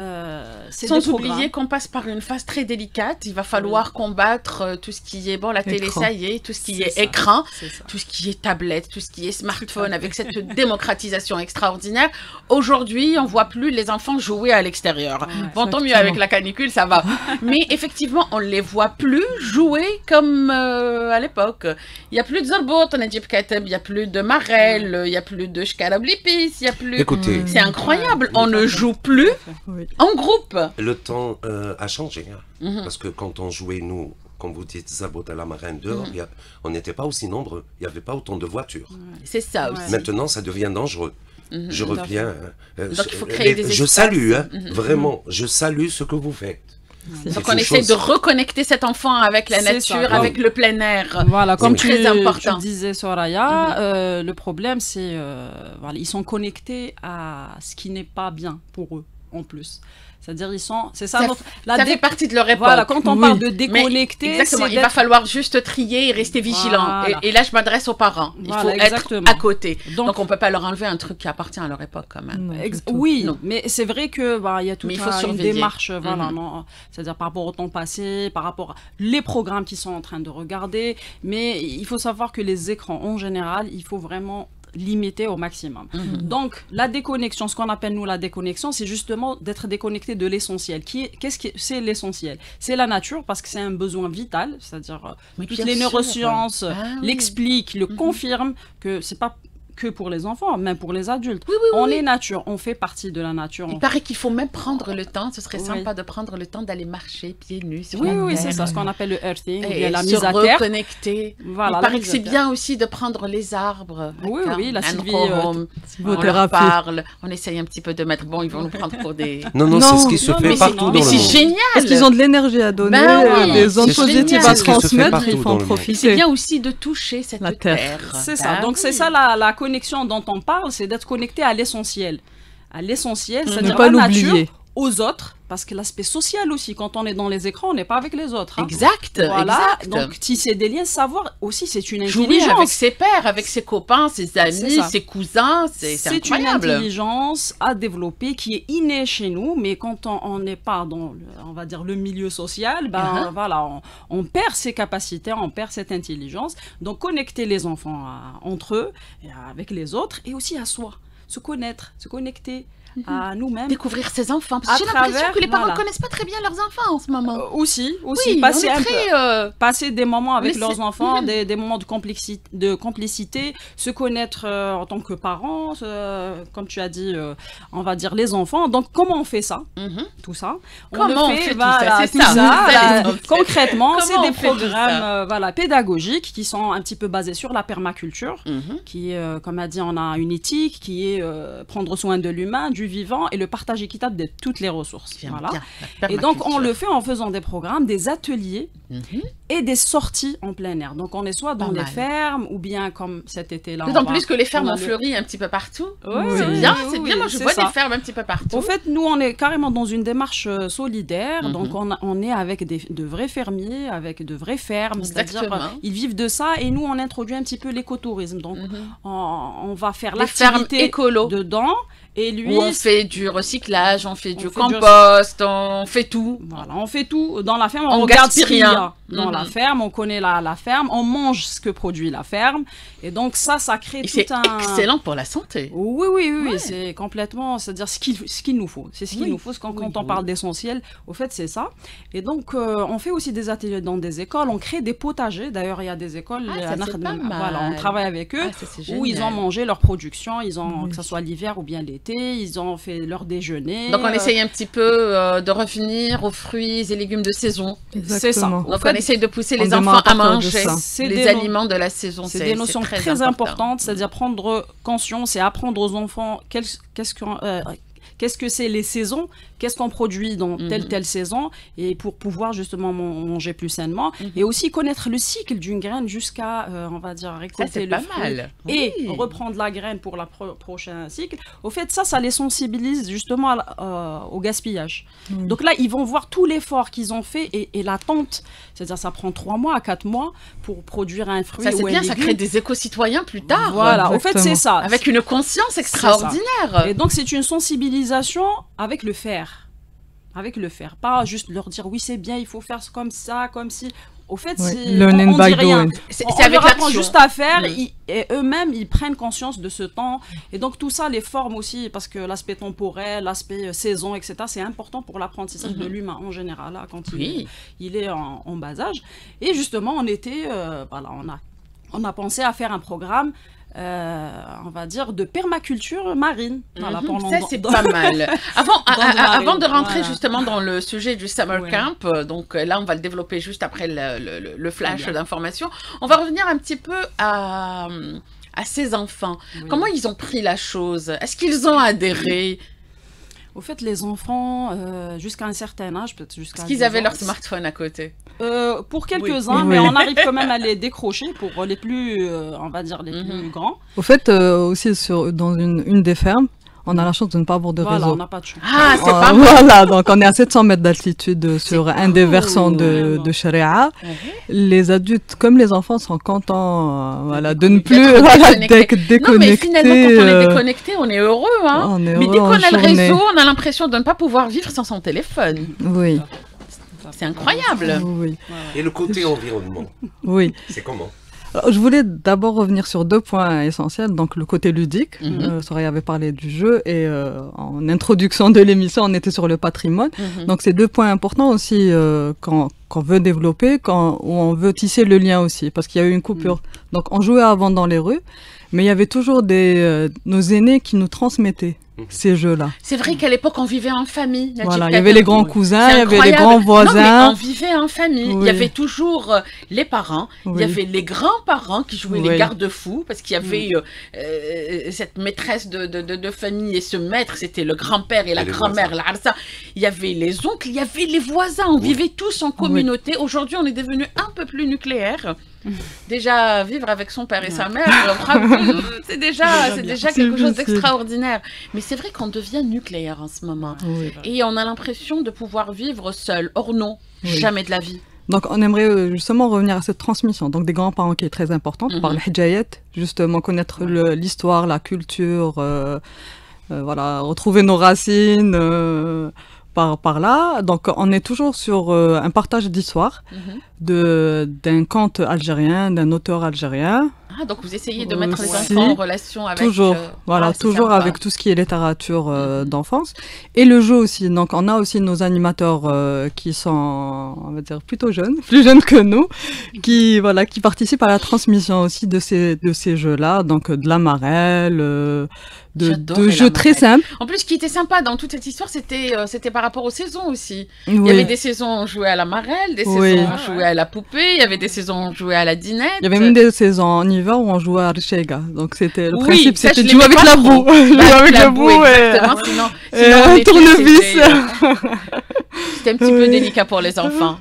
c'est sans oublier qu'on passe par une phase très délicate. Il va falloir combattre tout ce qui est, bon, la télé, ça y est, tout ce qui est écran, tout ce qui est tablette, tout ce qui est smartphone, avec cette démocratisation extraordinaire. Aujourd'hui, on voit plus les enfants jouer à l'extérieur. Bon, tant mieux, avec la canicule, ça va. Mais effectivement, on les voit plus jouer comme à l'époque. Il n'y a plus de Zorbot, on a dit il n'y a plus de Marel, il n'y a plus de Shkarablipis, il n'y a plus... Écoutez, c'est incroyable, on ne joue plus en groupe. le temps a changé. Hein. Parce que quand on jouait, nous, comme vous dites, Zabot à la marine dehors, on n'était pas aussi nombreux. Il n'y avait pas autant de voitures. C'est ça aussi. Maintenant, ça devient dangereux. Je reviens. Donc, il faut créer des je espaces. salue, hein, vraiment, je salue ce que vous faites. Donc on essaie de reconnecter cet enfant avec la nature, avec le plein air. Voilà, comme très important. Tu disais, Soraya, le problème, c'est voilà, ils sont connectés à ce qui n'est pas bien pour eux, en plus. C'est-à-dire, ils sont... C'est ça, ça fait partie de leur époque. Voilà, quand on parle de déconnecter... Exactement, il va falloir juste trier et rester vigilant. Voilà. Et là, je m'adresse aux parents. Il faut être à côté. Donc on ne peut pas leur enlever un truc qui appartient à leur époque, quand même. Oui, mais c'est vrai que il y a toute une démarche, voilà, c'est-à-dire par rapport au temps passé, par rapport les programmes qu'ils sont en train de regarder. Mais il faut savoir que les écrans, en général, il faut vraiment limité au maximum. Donc, la déconnexion, ce qu'on appelle nous la déconnexion, c'est justement d'être déconnecté de l'essentiel. Qu'est-ce que c'est l'essentiel? C'est la nature, parce que c'est un besoin vital, c'est-à-dire toutes les neurosciences l'expliquent, le confirment, que c'est pas que pour les enfants, même pour les adultes. On est nature, on fait partie de la nature. Il paraît qu'il faut même prendre le temps, ce serait sympa de prendre le temps d'aller marcher pieds nus sur la terre. Oui, c'est ça, ce qu'on appelle le earthing, et la se mise à terre. Reconnecter. Voilà, il paraît que c'est bien aussi de prendre les arbres. Oui, la on leur parle, on essaye un petit peu de mettre... Bon, ils vont nous prendre pour des... Non, c'est ce qui se fait partout dans le monde. Mais c'est génial. Parce qu'ils ont de l'énergie à donner, des ondes positives à transmettre, il faut en profiter. C'est bien aussi de toucher cette terre. C'est ça, donc c'est ça la connexion dont on parle, c'est d'être connecté à l'essentiel. À l'essentiel, c'est-à-dire la nature, aux autres, parce que l'aspect social aussi, quand on est dans les écrans, on n'est pas avec les autres. Hein. Exact, voilà. exact. Donc, tisser des liens, savoir aussi, c'est une intelligence. Jouer avec ses pères, avec ses copains, ses amis, ses cousins, c'est incroyable. C'est une intelligence à développer qui est innée chez nous, mais quand on n'est pas dans, on va dire, le milieu social, voilà, on perd ses capacités, on perd cette intelligence. Donc, connecter les enfants entre eux, et avec les autres, et aussi à soi. Se connaître, se connecter à nous-mêmes. Découvrir ses enfants. Parce que j'ai l'impression que les parents ne connaissent pas très bien leurs enfants en ce moment. Aussi. Oui, passer des moments avec leurs enfants, des moments de complicité, se connaître en tant que parents, comme tu as dit, on va dire les enfants. Donc, comment on fait ça? Tout ça. Comment on fait tout ça? Concrètement, c'est des programmes pédagogiques qui sont un petit peu basés sur la permaculture, qui, comme a dit, on a une éthique qui est prendre soin de l'humain, du vivant et le partage équitable de toutes les ressources. Voilà. Et donc, on le fait en faisant des programmes, des ateliers et des sorties en plein air. Donc, on est soit dans les fermes ou bien comme cet été-là. D'autant plus que les fermes ont fleuri un petit peu partout. C'est bien, c'est bien. Moi, je vois des fermes un petit peu partout. En fait, nous, on est carrément dans une démarche solidaire. Donc, on est avec de vrais fermiers, avec de vraies fermes. C'est-à-dire, ils vivent de ça et nous, on introduit un petit peu l'écotourisme. Donc, on va faire l'activité écolo dedans. Et lui, où on fait du recyclage, on fait du compost, on fait tout. Voilà, on fait tout. Dans la ferme, on regarde ce qu'il y a dans la ferme, on connaît la ferme, on mange ce que produit la ferme. Et donc ça crée tout un... C'est excellent pour la santé. Oui, c'est complètement... C'est-à-dire ce qu'il nous faut. C'est ce qu'il nous faut. Quand on parle d'essentiel, au fait, c'est ça. Et donc, on fait aussi des ateliers dans des écoles. On crée des potagers. D'ailleurs, il y a des écoles, voilà, on travaille avec eux, où ils ont mangé leur production, que ce soit l'hiver ou bien l'été. Ils ont fait leur déjeuner. Donc on essaye un petit peu de revenir aux fruits et légumes de saison. C'est ça. Donc on essaye de pousser les enfants à manger les aliments de la saison. C'est des notions très importantes, c'est-à-dire prendre conscience et apprendre aux enfants qu'est-ce que c'est les saisons, qu'est-ce qu'on produit dans telle saison, et pour pouvoir justement manger plus sainement, et aussi connaître le cycle d'une graine jusqu'à, on va dire, récolter le fruit et reprendre la graine pour le prochain cycle. Au fait, ça les sensibilise justement au gaspillage. Donc là, ils vont voir tout l'effort qu'ils ont fait et l'attente, c'est-à-dire ça prend 3 mois à 4 mois pour produire un fruit. Ça c'est bien, ça crée des éco-citoyens plus tard. Voilà, au fait c'est ça. Avec une conscience extraordinaire. Et donc c'est une sensibilisation avec le faire. Avec le faire, pas juste leur dire oui c'est bien, il faut faire comme ça, comme si. Au fait, learning by doing. C'est avec l'action. Juste à faire, et eux-mêmes, ils prennent conscience de ce temps. Et donc, tout ça les forme aussi, parce que l'aspect temporel, l'aspect saison, etc., c'est important pour l'apprentissage de l'humain en général, là, quand il est en bas âge. Et justement, on était, voilà, on a pensé à faire un programme, on va dire, de permaculture marine. Voilà, ça, c'est pas mal. Avant de rentrer justement dans le sujet du Summer Camp, donc là, on va le développer juste après le flash d'information. On va revenir un petit peu à ces enfants. Comment ils ont pris la chose? Est-ce qu'ils ont adhéré? Au fait, les enfants, jusqu'à un certain âge, peut-être jusqu'à... Est-ce qu'ils avaient leur smartphone à côté? Pour quelques-uns, mais on arrive quand même à les décrocher pour les plus, on va dire, les plus grands. Au fait, aussi dans une des fermes, on a la chance de ne pas avoir de réseau. On n'a pas de chance. Ah, c'est pas mal. Voilà, donc on est à 700 mètres d'altitude sur un des versants de Sharia. Les adultes, comme les enfants, sont contents de ne plus déconnecter. Non, mais finalement, quand on est déconnecté, on est heureux. Hein. Mais dès qu'on a le réseau, on a l'impression de ne pas pouvoir vivre sans son téléphone. Oui. C'est incroyable. Oui. Et le côté environnement, c'est comment? Alors, je voulais d'abord revenir sur 2 points essentiels. Donc, le côté ludique. Soraya avait parlé du jeu et en introduction de l'émission, on était sur le patrimoine. Donc, c'est 2 points importants aussi qu'on veut développer, où on veut tisser le lien aussi, parce qu'il y a eu une coupure. Donc, on jouait avant dans les rues, mais il y avait toujours nos aînés qui nous transmettaient ces jeux-là. C'est vrai qu'à l'époque, on vivait en famille. Voilà, il y avait les grands cousins, il y avait les grands voisins. Non, mais on vivait en famille. Il y avait toujours les parents, il y avait les grands-parents qui jouaient les garde-fous, parce qu'il y avait cette maîtresse de famille et ce maître, c'était le grand-père et la grand-mère, l'arsa. Il y avait les oncles, il y avait les voisins. On vivait tous en communauté. Aujourd'hui, on est devenu un peu plus nucléaire. Déjà, vivre avec son père et sa mère, c'est déjà quelque chose d'extraordinaire. Mais c'est vrai qu'on devient nucléaire en ce moment. Et on a l'impression de pouvoir vivre seul. Or non, jamais de la vie. Donc, on aimerait justement revenir à cette transmission. Donc, des grands-parents qui est très importante, par le hijayat, justement connaître l'histoire, la culture, voilà, retrouver nos racines. Par là, donc on est toujours sur un partage d'histoire d'un conte algérien, d'un auteur algérien. Ah, donc vous essayez de mettre les enfants en relation avec... Toujours, toujours avec tout ce qui est littérature d'enfance. Et le jeu aussi. Donc on a aussi nos animateurs qui sont, on va dire, plutôt jeunes, plus jeunes que nous, qui participent à la transmission aussi de ces jeux-là. Donc de la marelle, de jeux très simples. En plus, ce qui était sympa dans toute cette histoire, c'était par rapport aux saisons aussi. Il y avait des saisons où on jouait à la marelle, des saisons où on jouait à la poupée, il y avait des saisons où on jouait à la dinette. Il y avait même des saisons en hiver où on jouait à Rishega. Donc c'était le principe, c'était de jouer avec la boue. Jouer avec la boue exactement. Sinon un tournevis. C'était un petit peu délicat pour les enfants.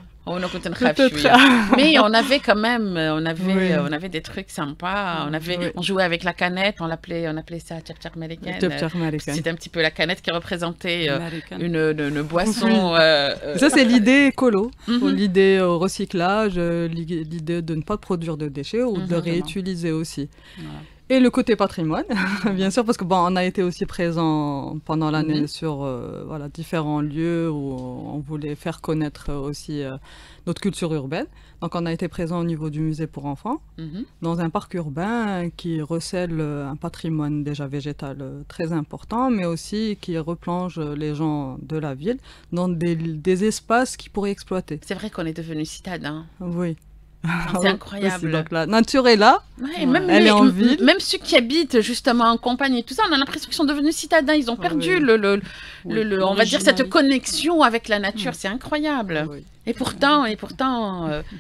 Mais on avait quand même, on avait des trucs sympas. On jouait avec la canette, on l'appelait ça Tchap Américaine. C'était un petit peu la canette qui représentait une boisson. Ça c'est l'idée écolo, l'idée au recyclage, l'idée de ne pas produire de déchets ou de réutiliser aussi. Et le côté patrimoine, bien sûr, parce que on a été aussi présent pendant l'année sur différents lieux où on voulait faire connaître aussi notre culture urbaine. Donc on a été présent au niveau du musée pour enfants, dans un parc urbain qui recèle un patrimoine déjà végétal très important, mais aussi qui replonge les gens de la ville dans des espaces qu'ils pourraient exploiter. C'est vrai qu'on est devenu citadin. Oui. C'est incroyable. Donc la nature est là, elle est en ville. Même ceux qui habitent justement en compagnie, tout ça, on a l'impression qu'ils sont devenus citadins. Ils ont perdu on va dire cette connexion avec la nature. C'est incroyable. Et pourtant,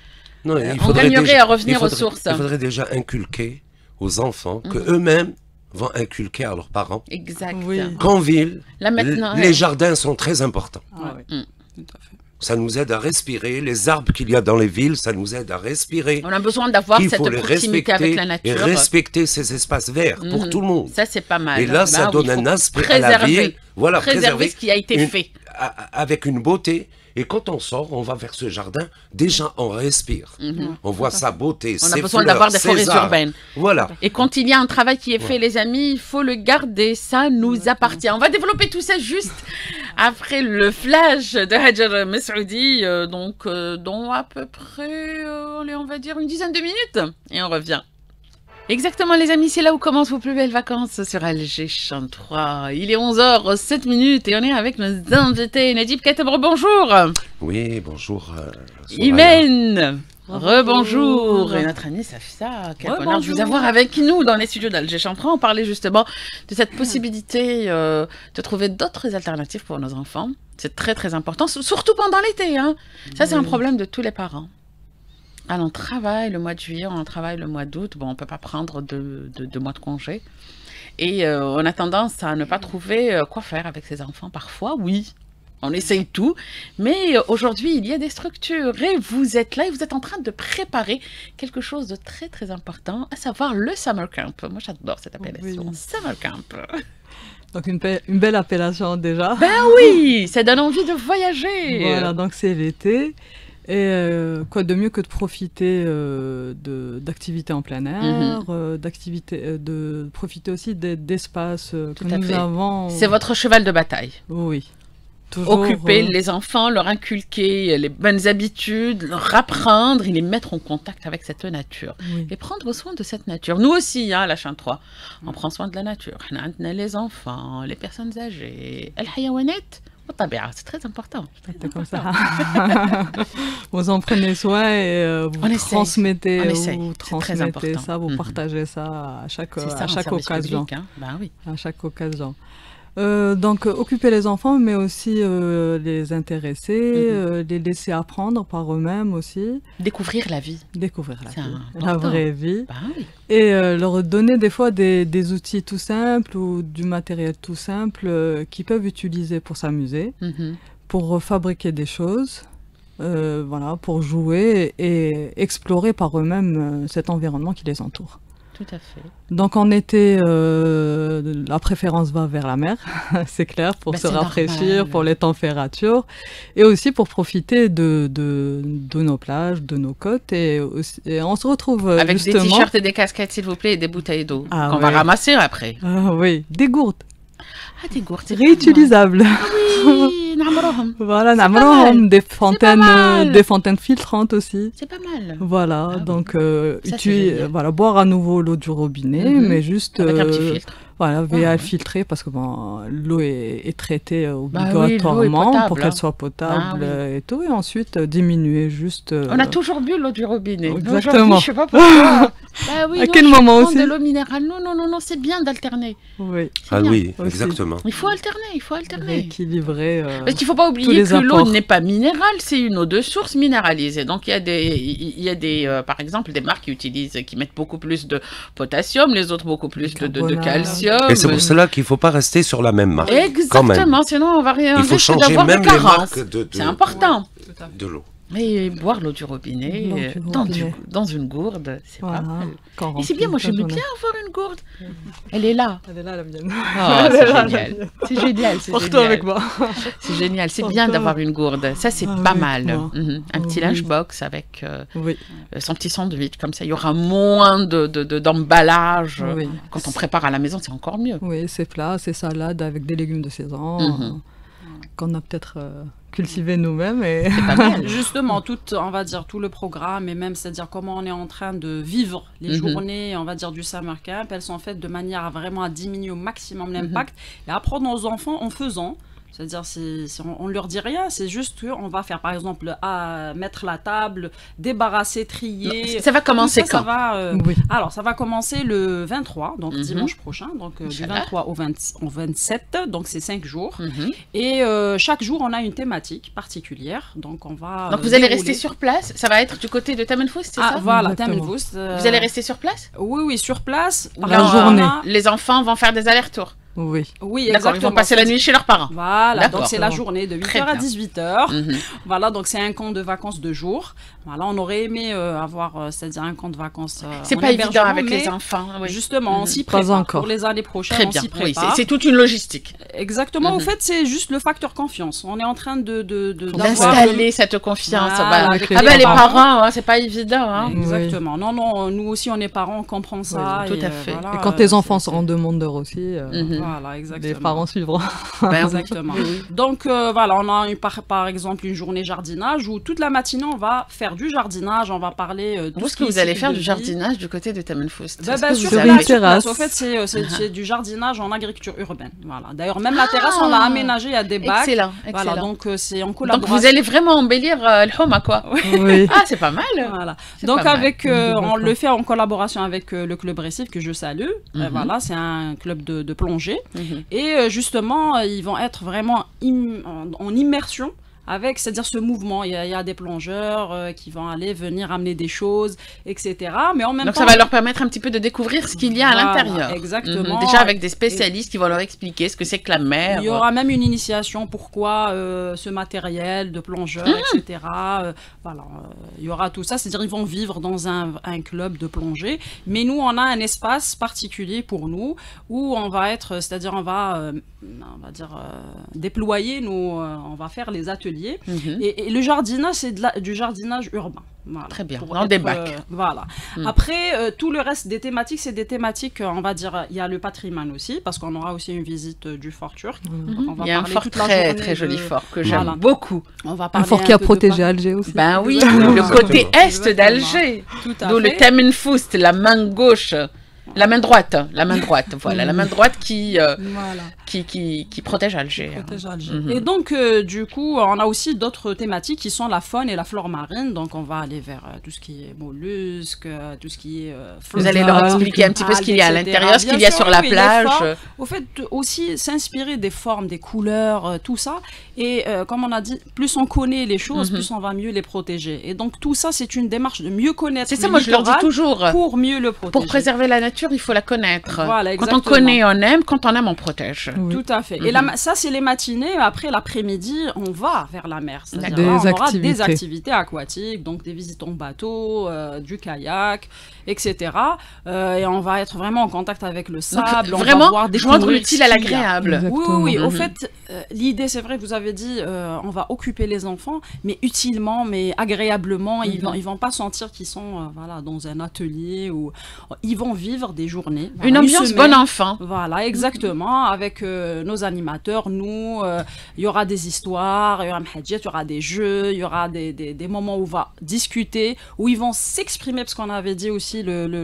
on gagnerait à revenir aux sources. Il faudrait déjà inculquer aux enfants que eux-mêmes vont inculquer à leurs parents. Exact. Oui. Qu'en ville, Là, maintenant, les jardins sont très importants. Ah, oui. Tout à fait. Ça nous aide à respirer. Les arbres qu'il y a dans les villes, ça nous aide à respirer. On a besoin d'avoir Il cette faut les proximité avec la respecter et nature. respecter ces espaces verts pour tout le monde. Ça, c'est pas mal. Et là, ça oui, donne il faut un aspect à la ville. Voilà, préserver ce qui a été fait. Avec une beauté. Et quand on sort, on va vers ce jardin, déjà on respire. On voit sa beauté, On ses a besoin fleurs, d'avoir des ses forêts arbres. urbaines. Voilà. Et quand il y a un travail qui est fait, les amis, il faut le garder. Ça nous appartient. On va développer tout ça juste après le flash de Hajar Messoudi, donc dans à peu près, allez, on va dire une dizaine de minutes. Et on revient. Exactement les amis, c'est là où commencent vos plus belles vacances sur Alger Chant 3. Il est 11h07 et on est avec nos invités. Najib Katabro, bonjour. Oui, bonjour. Imen, rebonjour. Et notre ami Safia, quel bonheur de vous avoir avec nous dans les studios d'Alger Chant 3. On parlait justement de cette possibilité de trouver d'autres alternatives pour nos enfants. C'est très très important, surtout pendant l'été. Hein. Ça c'est un problème de tous les parents. Alors, on travaille le mois de juillet, on travaille le mois d'août. Bon, on ne peut pas prendre deux mois de congé. Et on a tendance à ne pas trouver quoi faire avec ses enfants. Parfois, oui, on essaye tout. Mais aujourd'hui, il y a des structures. Et vous êtes là et vous êtes en train de préparer quelque chose de très, très important, à savoir le Summer Camp. Moi, j'adore cette appellation, Summer Camp. Donc une belle appellation déjà. Ben oui, ça donne envie de voyager. Voilà, donc c'est l'été. Et quoi de mieux que de profiter d'activités en plein air, de profiter aussi d'espaces que nous avons. C'est votre cheval de bataille. Oui. Toujours, occuper les enfants, leur inculquer les bonnes habitudes, leur apprendre et les mettre en contact avec cette nature. Oui. Et prendre soin de cette nature. Nous aussi, hein, à la Chant 3, on prend soin de la nature. On a les enfants, les personnes âgées, c'est très important. C'est comme ça. Vous en prenez soin et vous transmettez ça, vous partagez ça à chaque occasion. Public, hein. Ben oui. À chaque occasion. Donc, occuper les enfants, mais aussi les intéresser, les laisser apprendre par eux-mêmes aussi. Découvrir la vie. Découvrir la vraie vie. Ben oui. Et leur donner des fois des outils tout simples ou du matériel tout simple qu'ils peuvent utiliser pour s'amuser, pour fabriquer des choses, voilà, pour jouer et explorer par eux-mêmes cet environnement qui les entoure. Tout à fait. Donc en été, la préférence va vers la mer, c'est clair, pour se rafraîchir, normal. Pour les températures, et aussi pour profiter de nos plages, de nos côtes, et on se retrouve avec justement... des t-shirts et des casquettes, s'il vous plaît, et des bouteilles d'eau qu'on va ramasser après. Oui, des gourdes. Ah, des gourdes, réutilisables. Oui, voilà, des fontaines filtrantes aussi. C'est pas mal. Voilà, donc voilà, boire à nouveau l'eau du robinet, mais juste avec un petit filtre. Voilà, VA filtrée parce que l'eau est traitée obligatoirement pour qu'elle soit potable et tout, et ensuite diminuer juste. On a toujours bu l'eau du robinet. Exactement. Je sais pas pourquoi. À quel moment aussi? De l'eau minérale. Non, c'est bien d'alterner. Oui. Ah oui, exactement. Il faut alterner. Équilibrer. Parce qu'il ne faut pas oublier que l'eau n'est pas minérale, c'est une eau de source minéralisée. Donc il y a des par exemple, des marques qui mettent beaucoup plus de potassium, les autres beaucoup plus de calcium. Et c'est pour cela qu'il ne faut pas rester sur la même marque. Exactement, sinon on va rien. Il faut changer même les marques c'est important. De l'eau. Mais boire l'eau du robinet dans une gourde, c'est pas mal. Et c'est bien, moi j'aime bien avoir une gourde. Elle est là. Elle est là, la mienne. Oh, c'est génial. Porte-toi avec moi. C'est génial, c'est bien d'avoir une gourde. Ça, c'est pas mal. Un petit lunchbox avec son petit sandwich, comme ça, il y aura moins d'emballage. Quand on prépare à la maison, c'est encore mieux. Oui, c'est plat, c'est salade avec des légumes de saison qu'on a peut-être... cultiver nous-mêmes et pas mal. Justement on va dire tout le programme et même c'est-à-dire comment on est en train de vivre les journées on va dire du Summer Camp, elles sont faites de manière à vraiment diminuer au maximum l'impact et apprendre aux enfants en faisant. C'est-à-dire, on ne leur dit rien, c'est juste qu'on va faire, par exemple, mettre la table, débarrasser, trier. Ça va commencer quand? Alors, ça va commencer le 23, donc dimanche prochain, donc du 23 au 27, donc c'est 5 jours. Et chaque jour, on a une thématique particulière, donc on va... Donc vous allez rester sur place? Ça va être du côté de Tamenfoust, c'est ça? Voilà, Tamenfoust. Vous allez rester sur place? Oui, sur place. La journée. Les enfants vont faire des allers-retours? Oui, exactement. Ils vont passer la nuit chez leurs parents. Voilà, donc c'est la journée de 8h à 18h. Voilà, donc c'est un camp de vacances de jour. Voilà, on aurait aimé avoir, c'est-à-dire un camp de vacances. C'est pas évident avec les enfants. Justement, on s'y prépare. Pour les années prochaines, très bien. On s'y prépare. C'est toute une logistique. Exactement. En fait, c'est juste le facteur confiance. On est en train d'installer cette confiance. Les parents, c'est pas évident. Exactement. Non, nous aussi, on est parents, on comprend ça. Tout à fait. Et quand les enfants seront demandeurs aussi. Voilà, exactement. Les parents suivront. Exactement. Donc, voilà, on a par exemple une journée jardinage où toute la matinée, on va faire du jardinage, on va parler... Où est-ce que vous allez faire du jardinage du côté de Tamenfoust? Sur une terrasse. En fait, c'est du jardinage en agriculture urbaine. Voilà. D'ailleurs, même la terrasse, on l'a aménagée, il y a des bacs. Excellent. Voilà, donc c'est en collaboration. Donc, vous allez vraiment embellir le Homa, quoi. Oui. Ah, c'est pas mal. Voilà. Donc, on le fait en collaboration avec le Club Récif, que je salue. Voilà, c'est un club de plongée. Et justement, ils vont être vraiment en immersion avec, c'est-à-dire ce mouvement. Il y a des plongeurs qui vont venir amener des choses, etc. Mais en même temps... Donc ça va leur permettre un petit peu de découvrir ce qu'il y a à l'intérieur. Exactement. Déjà avec des spécialistes qui vont leur expliquer ce que c'est que la mer. Il y aura même une initiation, pourquoi ce matériel de plongeurs, etc. Voilà, il y aura tout ça. C'est-à-dire ils vont vivre dans un club de plongée. Mais nous, on a un espace particulier pour nous où on va être, c'est-à-dire on va déployer, on va faire les ateliers. Et le jardinage, c'est du jardinage urbain. Voilà, très bien, dans des bacs. Voilà. Après, tout le reste des thématiques, c'est des thématiques, on va dire, il y a le patrimoine aussi, parce qu'on aura aussi une visite du fort turc. Il y a un fort très joli fort que j'aime beaucoup. Un fort qui a protégé Alger aussi. Ben oui, le côté est d'Alger. D'où le Tamenfoust, la main gauche. La main droite, voilà, la main droite qui protège Alger. Et donc, du coup, on a aussi d'autres thématiques qui sont la faune et la flore marine. Donc, on va aller vers tout ce qui est mollusques, tout ce qui est... Vous allez leur expliquer un petit peu ce qu'il y a à l'intérieur, ce qu'il y a sur la plage. Au fait, aussi s'inspirer des formes, des couleurs, tout ça. Et comme on a dit, plus on connaît les choses, plus on va mieux les protéger. Et donc, tout ça, c'est une démarche de mieux connaître le littoral. C'est ça, moi je leur dis toujours. Pour mieux le protéger. Pour préserver la nature, il faut la connaître. Voilà, quand on connaît, on aime. Quand on aime, on protège. Oui. Tout à fait. Et ça, c'est les matinées. Après, l'après-midi, on va vers la mer. On aura des activités aquatiques, donc des visites en bateau, du kayak, etc. Et on va être vraiment en contact avec le sable. Donc, vraiment, joindre l'utile à l'agréable. Oui. Au fait, l'idée, c'est vrai, vous avez dit, on va occuper les enfants, mais utilement, mais agréablement. Ils vont pas sentir qu'ils sont dans un atelier où ils vont vivre des journées. Une ambiance bon enfant. Voilà, exactement. Avec nos animateurs, nous, il y aura des histoires, il y aura il y aura des jeux, il y aura des moments où on va discuter, où ils vont s'exprimer, parce qu'on avait dit aussi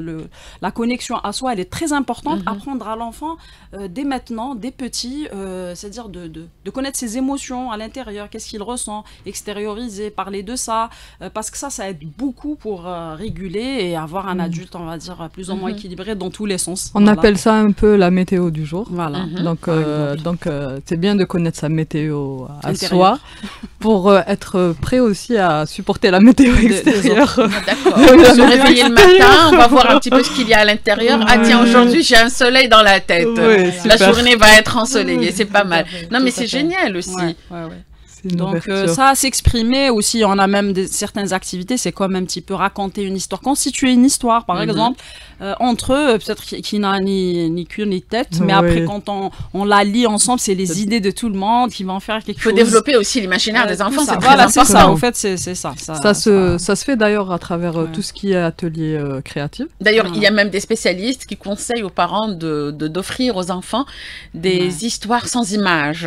la connexion à soi, elle est très importante. Apprendre à l'enfant dès maintenant, dès petit, c'est-à-dire de connaître ses émotions à l'intérieur, qu'est-ce qu'il ressent, extérioriser, parler de ça, parce que ça aide beaucoup pour réguler et avoir un adulte, on va dire, plus ou moins équilibré dans tous les sens. On appelle ça un peu la météo du jour. Voilà. Donc c'est bien de connaître sa météo à soi pour être prêt aussi à supporter la météo extérieure. D'accord. Se réveiller le matin, on va voir un petit peu ce qu'il y a à l'intérieur. Ah tiens, aujourd'hui j'ai un soleil dans la tête. La journée va être ensoleillée, c'est pas mal. Non mais c'est génial aussi. Donc ça, s'exprimer aussi, on a même certaines activités, c'est comme un petit peu raconter une histoire, constituer une histoire par exemple, entre eux, peut-être qui n'a ni queue ni tête, mais après quand on la lit ensemble, c'est les idées de tout le monde qui vont faire quelque chose. Il faut développer aussi l'imaginaire des enfants, c'est très voilà, important. c'est ça, en fait, c'est ça. Ça se fait d'ailleurs à travers tout ce qui est atelier créatif. D'ailleurs, il y a même des spécialistes qui conseillent aux parents d'offrir aux enfants des histoires sans images.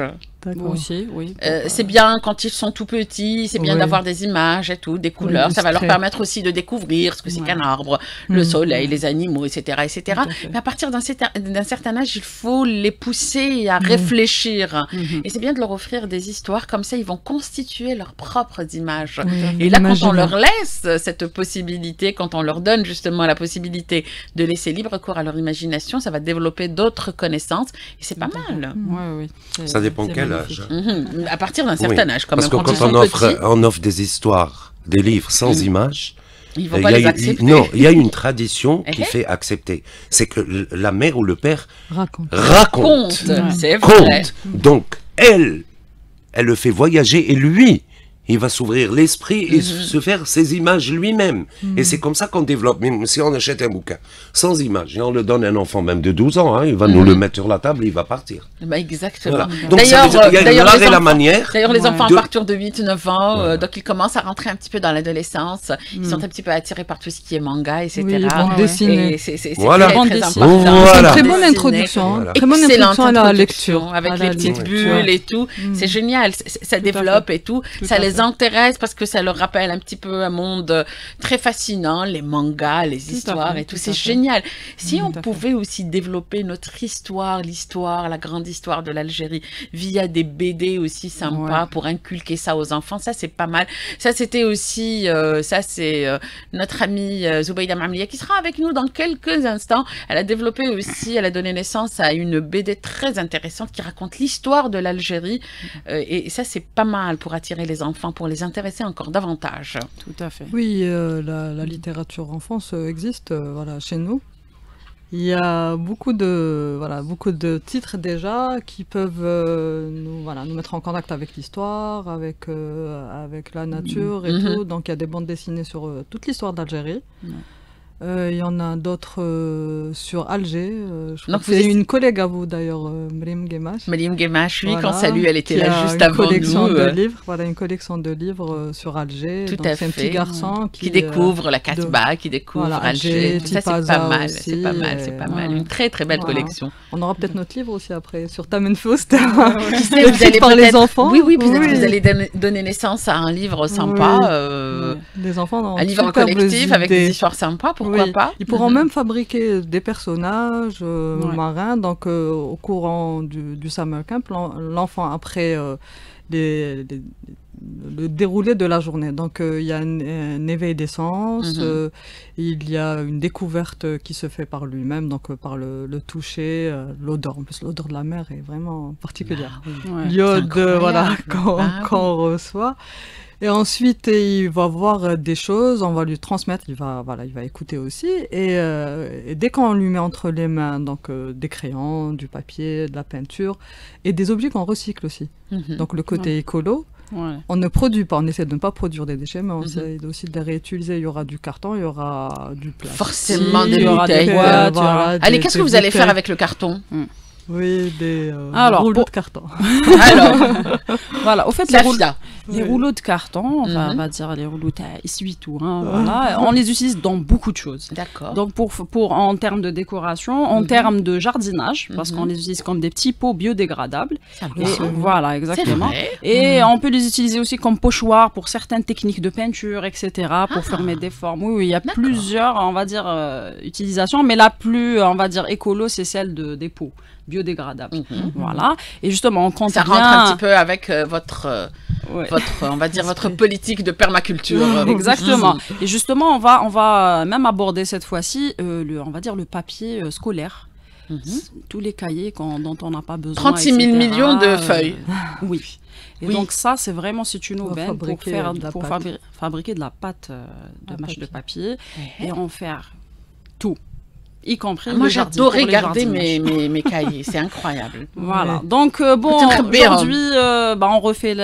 Aussi, oui. C'est bien quand ils sont tout petits, c'est bien d'avoir des images et tout, des couleurs. Ça va leur permettre aussi de découvrir ce que c'est qu'un arbre, le soleil, les animaux, etc., etc. Mais à partir d'un certain âge, il faut les pousser à réfléchir. Et c'est bien de leur offrir des histoires comme ça, ils vont constituer leurs propres images. Et là, quand on leur laisse cette possibilité, quand on leur donne justement la possibilité de laisser libre cours à leur imagination, ça va développer d'autres connaissances et c'est pas mal. Ça dépend quel âge. À partir d'un certain âge, quand Parce même. que quand on offre des histoires, des livres sans images, ils vont pas les accepter. Non, il y a une tradition qui fait accepter. C'est que la mère ou le père raconte. C'est vrai. Donc, elle le fait voyager et lui, il va s'ouvrir l'esprit et se faire ses images lui-même. Et c'est comme ça qu'on développe. Même si on achète un bouquin sans images et on le donne à un enfant même de 12 ans, il va nous le mettre sur la table et il va partir. Exactement. Voilà. Donc ça veut dire qu'il y a l'art et la manière. D'ailleurs, les enfants à partir de 8-9 ans, donc ils commencent à rentrer un petit peu dans l'adolescence. Ils sont un petit peu attirés par tout ce qui est manga, etc. Oui, bande dessinée. C'est très important. C'est une très bonne introduction. Très bonne introduction à la lecture. Avec les petites bulles et tout. C'est génial. Ça développe et tout. Ça les intéresse parce que ça leur rappelle un petit peu un monde très fascinant, les mangas, les histoires et tout. C'est génial. Si on pouvait aussi développer notre histoire, l'histoire, la grande histoire de l'Algérie via des BD aussi sympas pour inculquer ça aux enfants, ça c'est pas mal. Ça c'était aussi, c'est notre amie Zoubaïda Mamlia qui sera avec nous dans quelques instants. Elle a développé aussi, elle a donné naissance à une BD très intéressante qui raconte l'histoire de l'Algérie et ça c'est pas mal pour attirer les enfants, pour les intéresser encore davantage. Tout à fait. Oui, la littérature enfance existe chez nous. Il y a beaucoup de titres déjà qui peuvent nous mettre en contact avec l'histoire, avec la nature et tout. Donc il y a des bandes dessinées sur toute l'histoire d'Algérie. Il y en a d'autres sur Alger. Je crois que c'est une collègue à vous d'ailleurs, Mrim Gemash. Mrim Gemash, oui, qu'on salue, elle était là juste avant nous. Une collection de livres sur Alger. Tout à fait. C'est un petit garçon qui découvre la Kasbah, qui découvre Alger. Ça, c'est pas mal. C'est pas mal, c'est pas mal. Une très très belle collection. On aura peut-être notre livre aussi après sur Tamen Faust. Vous allez par les enfants. Oui, peut-être que vous allez donner naissance à un livre sympa. Les enfants. Un livre collectif avec des histoires sympas. Pourquoi pas. Ils pourront même fabriquer des personnages marins. Donc, au courant du Summer Camp, l'enfant, après le déroulé de la journée. Donc, il y a un éveil des sens, il y a une découverte qui se fait par lui-même, donc par le toucher, l'odeur. En plus, l'odeur de la mer est vraiment particulière. L'iode, qu'on reçoit. Et ensuite, il va voir des choses, on va lui transmettre, il va écouter aussi. Et dès qu'on lui met entre les mains donc, des crayons, du papier, de la peinture, et des objets qu'on recycle aussi. Donc le côté écolo, on ne produit pas, on essaie de ne pas produire des déchets, mais on essaie aussi de les réutiliser. Il y aura du carton, il y aura du plastique. Forcément des bouteilles. Allez, qu'est-ce que vous allez faire avec le carton ? Oui, des rouleaux de carton. Voilà, au fait, les rouleaux de carton, on va dire les rouleaux essuie-tout, on les utilise dans beaucoup de choses. D'accord. Donc, en termes de décoration, en termes de jardinage, parce qu'on les utilise comme des petits pots biodégradables. Voilà, exactement. Et on peut les utiliser aussi comme pochoirs pour certaines techniques de peinture, etc., pour former des formes. Oui, il y a plusieurs, on va dire, utilisations, mais la plus, on va dire, écolo, c'est celle des pots biodégradables. Voilà. Et justement, quand ça rentre un petit peu avec votre on va dire, votre politique de permaculture. Exactement. Et justement, on va même aborder cette fois-ci, on va dire, le papier scolaire. Tous les cahiers dont on n'a pas besoin. 36 000 millions de feuilles. Oui. Et donc ça, c'est une aubaine pour fabriquer de la pâte de mâche de papier et en faire tout. Y compris moi j'adorais garder mes cahiers, c'est incroyable. Voilà, donc aujourd'hui on refait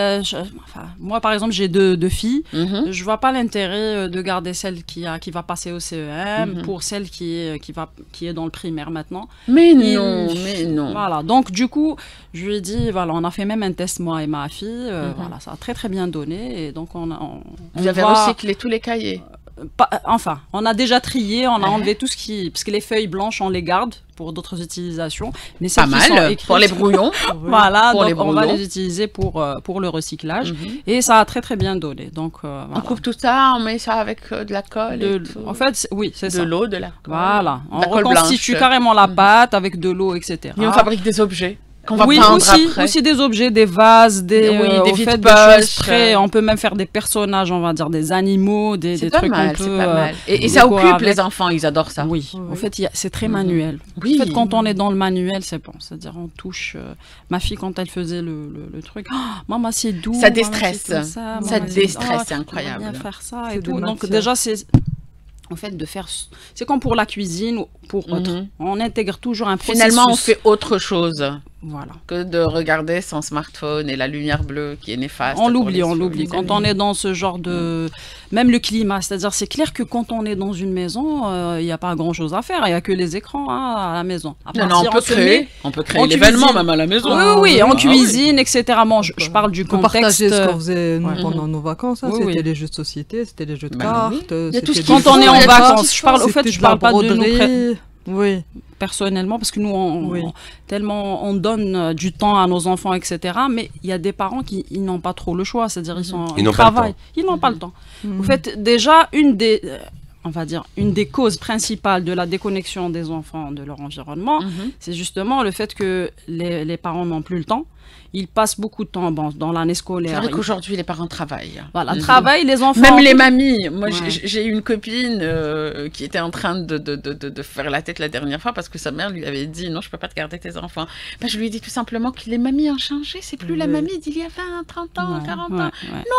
moi par exemple j'ai deux filles, je vois pas l'intérêt de garder celle qui va passer au CEM pour celle qui est dans le primaire maintenant. Mais non. Voilà, donc du coup je lui ai dit on a fait même un test moi et ma fille, ça a très très bien donné et donc vous avez recyclé tous les cahiers. Enfin, on a déjà trié, on a enlevé tout ce qui... Parce que les feuilles blanches, on les garde pour d'autres utilisations. Mais pas mal, pour les brouillons. Voilà, donc on va les utiliser pour le recyclage. Et ça a très très bien donné. Donc, on coupe tout ça, on met ça avec de la colle en fait, oui, c'est ça. De l'eau, de la colle. Voilà, on reconstitue carrément la pâte avec de l'eau, etc. Et on fabrique des objets. Oui, aussi des objets, des vases, des vides-poches. On peut même faire des personnages, on va dire, des animaux, des trucs un peu... C'est pas mal. Et ça occupe les enfants, ils adorent ça. Oui, en fait, c'est très manuel. Oui. En fait, quand on est dans le manuel, c'est bon. C'est-à-dire, on touche... Ma fille, quand elle faisait le truc, maman, c'est doux. Ça déstresse. Ça déstresse, c'est incroyable. Bien faire ça et tout. Donc déjà, c'est... En fait, c'est comme pour la cuisine ou pour autre. On intègre toujours un processus. Finalement, on fait autre chose. Voilà. Que de regarder son smartphone et la lumière bleue qui est néfaste. On l'oublie. Quand on est dans ce genre de... Même le climat, c'est-à-dire c'est clair que quand on est dans une maison, il n'y a pas grand-chose à faire. Il n'y a que les écrans à la maison. On peut créer l'événement même à la maison. Oui, en cuisine, etc. Bon, je parle du contexte. Partager ce qu'on faisait pendant nos vacances. C'était les jeux de société, c'était les jeux de cartes. Quand on est en vacances, je parle pas de nous. Oui. Personnellement, parce que nous, tellement on donne du temps à nos enfants, etc. Mais il y a des parents qui n'ont pas trop le choix, c'est-à-dire ils travaillent, ils n'ont pas le temps. En fait, déjà, une des causes principales de la déconnexion des enfants de leur environnement, c'est justement le fait que les parents n'ont plus le temps. Ils passent beaucoup de temps dans l'année scolaire. C'est vrai qu'aujourd'hui, les parents travaillent. Voilà, travaillent, les enfants... Même les mamies. Moi, j'ai une copine qui était en train de faire la tête la dernière fois parce que sa mère lui avait dit « Non, je ne peux pas te garder tes enfants. » Je lui ai dit tout simplement que les mamies ont changé. C'est plus la mamie d'il y a 20, 30 ans, 40 ans. Non,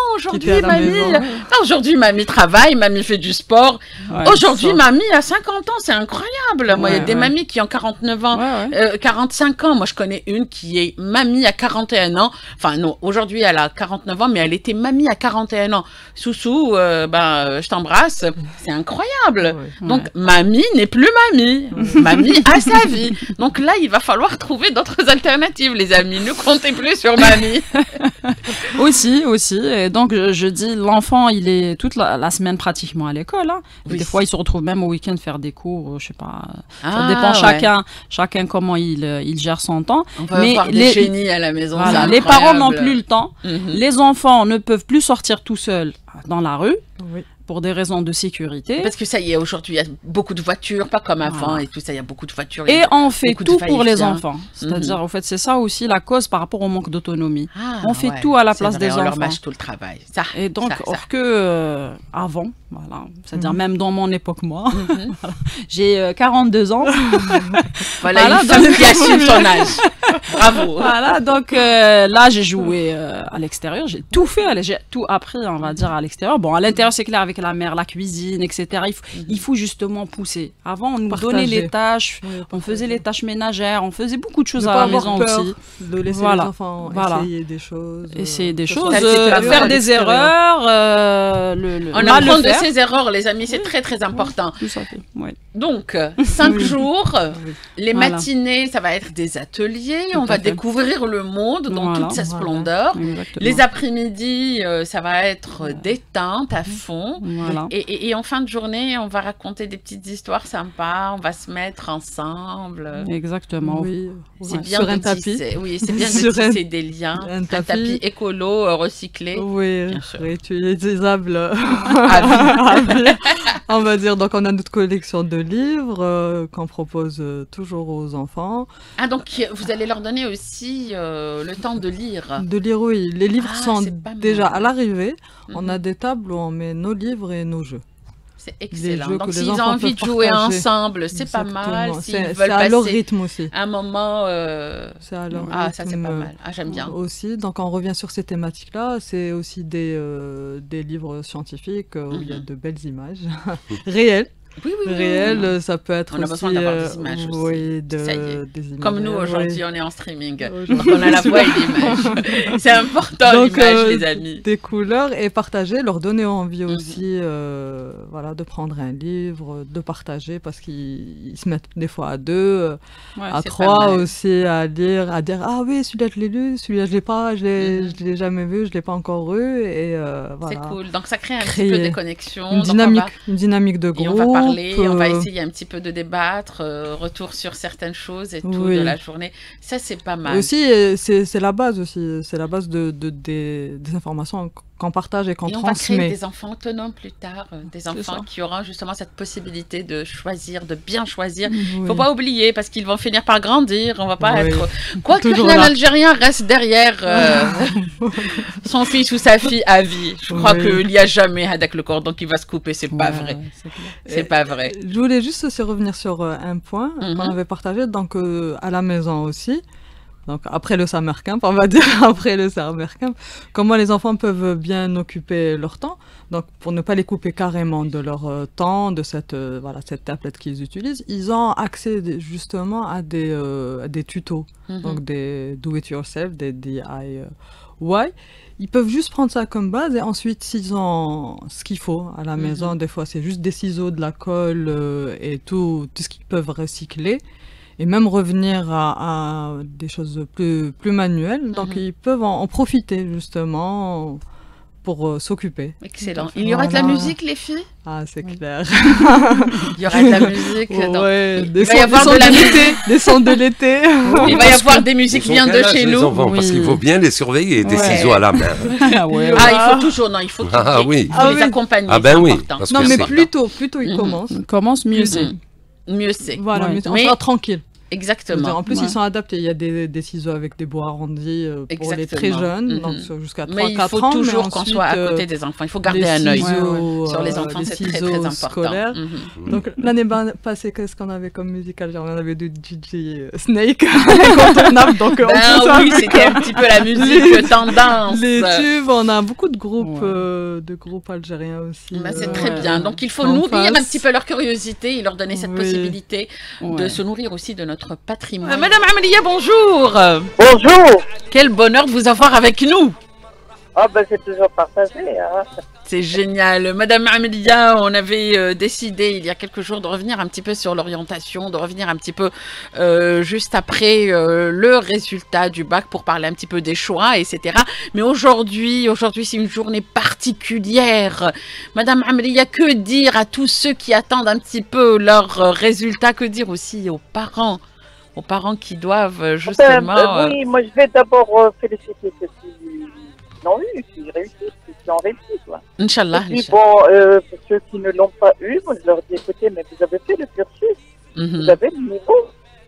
aujourd'hui, mamie travaille, mamie fait du sport. Aujourd'hui, mamie a 50 ans. C'est incroyable. Moi, il y a des mamies qui ont 49 ans, 45 ans. Moi, je connais une qui est mamie à 41 ans. Enfin, non, aujourd'hui, elle a 49 ans, mais elle était mamie à 41 ans. Soussou, je t'embrasse. C'est incroyable. Donc, mamie n'est plus mamie. Mamie a sa vie. Donc là, il va falloir trouver d'autres alternatives, les amis. Ne comptez plus sur mamie. aussi. Et donc, je dis, l'enfant, il est toute la semaine pratiquement à l'école. Hein. Des fois, il se retrouve même au week-end faire des cours, je sais pas. Ça dépend chacun comment il gère son temps. On va avoir des génies à la maison. Voilà, les parents n'ont plus le temps. Les enfants ne peuvent plus sortir tout seuls dans la rue. Pour des raisons de sécurité. Parce que ça y est, aujourd'hui, il y a beaucoup de voitures, pas comme avant, et tout ça, il y a beaucoup de voitures. Et on fait tout pour les enfants. C'est-à-dire, en fait, c'est ça aussi la cause par rapport au manque d'autonomie. On fait tout à la place des enfants. On leur mâche tout le travail. Et donc, or que avant, voilà, c'est-à-dire même dans mon époque, moi, j'ai 42 ans. Voilà, une femme qui assume son âge. Bravo. Voilà, donc là, j'ai joué à l'extérieur, j'ai tout fait, j'ai tout appris, on va dire, à l'extérieur. Bon, à l'intérieur, c'est clair, avec la mère, la cuisine, etc. Il faut justement pousser. Avant, on nous donnait les tâches, on faisait les tâches ménagères, on faisait beaucoup de choses à la maison aussi. De laisser les enfants essayer des choses. Essayer des choses, faire des erreurs. On apprend de ses erreurs, les amis, c'est très très important. Tout à fait, Donc, 5 jours, les matinées, ça va être des ateliers, on va découvrir le monde dans toute sa splendeur. Les après-midi, ça va être détente à fond. Et en fin de journée, on va raconter des petites histoires sympas, on va se mettre ensemble. Exactement. C'est bien de tisser. Oui, c'est bien de tisser des liens. Un tapis écolo, recyclé. Oui, réutilisable. On va dire, donc on a notre collection de livres qu'on propose toujours aux enfants. Ah, donc vous allez leur donner aussi le temps de lire. De lire, oui. Les livres sont déjà à l'arrivée. On a des tables où on met nos livres et nos jeux. C'est excellent. Donc s'ils ont envie de jouer ensemble, c'est pas mal. S'ils veulent passer à leur rythme aussi. Un moment... C'est à leur rythme. Ah, ça c'est pas mal. Ah, j'aime bien. Aussi, donc on revient sur ces thématiques-là. C'est aussi des livres scientifiques où il y a de belles images réelles. réel, ça peut être on a aussi, besoin d'avoir des images aussi. Oui, Ça y est. des images. Comme nous, aujourd'hui, Oui. on est en streaming. Donc, on a la voix et l'image. C'est important, Donc, l'image, les amis. des couleurs et partager, leur donner envie aussi voilà, de prendre un livre, de partager parce qu'ils se mettent des fois à 2, à 3 aussi à lire, à dire ah oui, celui-là je l'ai lu, celui-là je l'ai pas, je l'ai jamais vu, je l'ai pas encore eu et voilà. C'est cool. Donc ça crée un petit peu des connexions. Une dynamique de groupe. Et on va parler, on va essayer un petit peu de débattre, retour sur certaines choses et tout de la journée. Ça c'est pas mal. Aussi c'est la base aussi, c'est la base des informations qu'on partage et qu'on transmet. On va créer des enfants autonomes plus tard, des enfants qui auront justement cette possibilité de choisir, de bien choisir. Il ne faut pas oublier parce qu'ils vont finir par grandir. On ne va pas être... Quoique l'Algérien reste derrière son fils ou sa fille à vie. Je crois qu'il n'y a jamais avec le cordon qui va se couper. C'est pas vrai. C'est pas vrai. Je voulais juste aussi revenir sur un point qu'on avait partagé donc, à la maison aussi. Donc après le summer camp, on va dire après le summer camp, comment les enfants peuvent bien occuper leur temps. Donc pour ne pas les couper carrément de leur temps, de cette tablette qu'ils utilisent, ils ont accès justement à des tutos, donc des do-it-yourself, des DIY. Ils peuvent juste prendre ça comme base et ensuite s'ils ont ce qu'il faut à la maison, des fois c'est juste des ciseaux, de la colle et tout ce qu'ils peuvent recycler. Et même revenir à des choses plus manuelles. Donc, ils peuvent en profiter, justement, pour s'occuper. Excellent. Il y aura de la musique, les filles? Ah, c'est clair. Il y aura de la musique. Il va y avoir de la musique. Des sons de l'été. Il va y avoir des musiques bien de chez nous. Enfants, parce qu'il faut bien les surveiller, des ciseaux à la main. Il faut toujours, il faut les accompagner. Ah ben oui. Non, mais plus tôt ils commencent, mieux c'est. Mieux c'est. Voilà, on sera tranquille. Exactement. En plus, ils sont adaptés. Il y a des ciseaux avec des bois arrondis pour les très jeunes, donc jusqu'à 3-4 ans. Mais il faut toujours qu'on soit à côté des enfants. Il faut garder un œil sur les enfants, c'est très, très important. Scolaires. Donc, l'année passée, qu'est-ce qu'on avait comme musical? On avait du DJ Snake, incontournable. Donc, oui, c'était un petit peu la musique tendance. Les tubes, on a beaucoup de groupes algériens aussi. C'est très bien. Donc, il faut nourrir un petit peu leur curiosité et leur donner cette possibilité de se nourrir aussi de notre patrimoine. Madame Amelia, bonjour. Bonjour. Quel bonheur de vous avoir avec nous. Ah ben c'est toujours partagé. Hein. C'est génial. Madame Amelia, on avait décidé il y a quelques jours de revenir un petit peu sur l'orientation, de revenir un petit peu juste après le résultat du bac pour parler un petit peu des choix, etc. Mais aujourd'hui c'est une journée particulière. Madame Amelia, que dire à tous ceux qui attendent un petit peu leurs résultats? Que dire aussi aux parents qui doivent justement... oui, moi je vais d'abord féliciter ceux qui l'ont eu, qui réussissent, qui ont réussi. Inch'Allah. Et puis bon, pour ceux qui ne l'ont pas eu, moi je leur dis écoutez, mais vous avez fait le cursus, vous avez le niveau.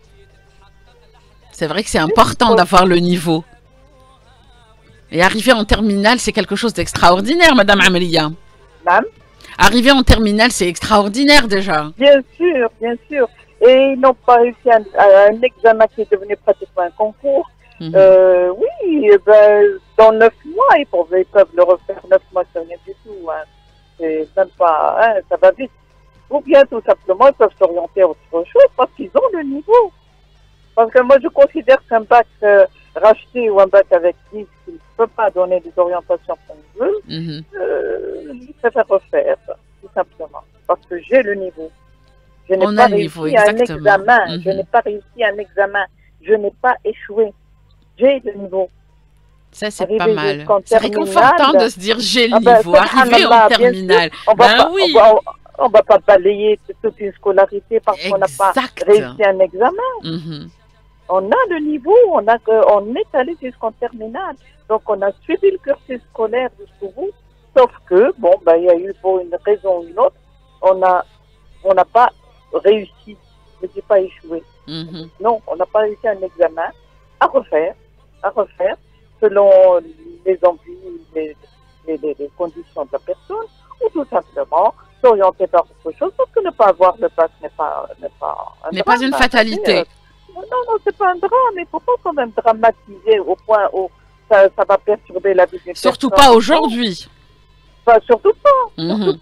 C'est vrai que c'est important d'avoir le niveau. Et arriver en terminale, c'est quelque chose d'extraordinaire, Madame Amelia. Madame? Arriver en terminale, c'est extraordinaire déjà. Bien sûr, bien sûr. Et ils n'ont pas réussi à un examen qui est devenu pratiquement un concours. Oui, dans 9 mois, ils peuvent le refaire. 9 mois, c'est rien du tout. Hein. C'est même pas, ça va vite. Ou bien, tout simplement, ils peuvent s'orienter à autre chose parce qu'ils ont le niveau. Parce que moi, je considère qu'un bac racheté ou un bac avec 10 qui ne peut pas donner des orientations qu'on veut, je préfère refaire, tout simplement. Parce que j'ai le niveau. Je n'ai pas réussi un examen. Je n'ai pas réussi un examen. Je n'ai pas échoué. J'ai le niveau. Ça, c'est pas mal. C'est réconfortant de se dire j'ai le niveau. Arriver en terminale. On ne va pas balayer toute une scolarité parce qu'on n'a pas réussi un examen. On a le niveau. On est allé jusqu'en terminale. Donc, on a suivi le cursus scolaire jusqu'au bout. Sauf que, il y a eu pour une raison ou une autre, on n'a pas réussi, mais j'ai pas échoué. Non, on n'a pas réussi un examen à refaire, selon les envies, les conditions de la personne, ou tout simplement s'orienter vers autre chose, parce que ne pas avoir le bac n'est pas une fatalité. Non, c'est pas un drame, mais il ne faut pas quand même dramatiser au point où ça va perturber la vie d'une personne. Surtout pas aujourd'hui. Surtout pas.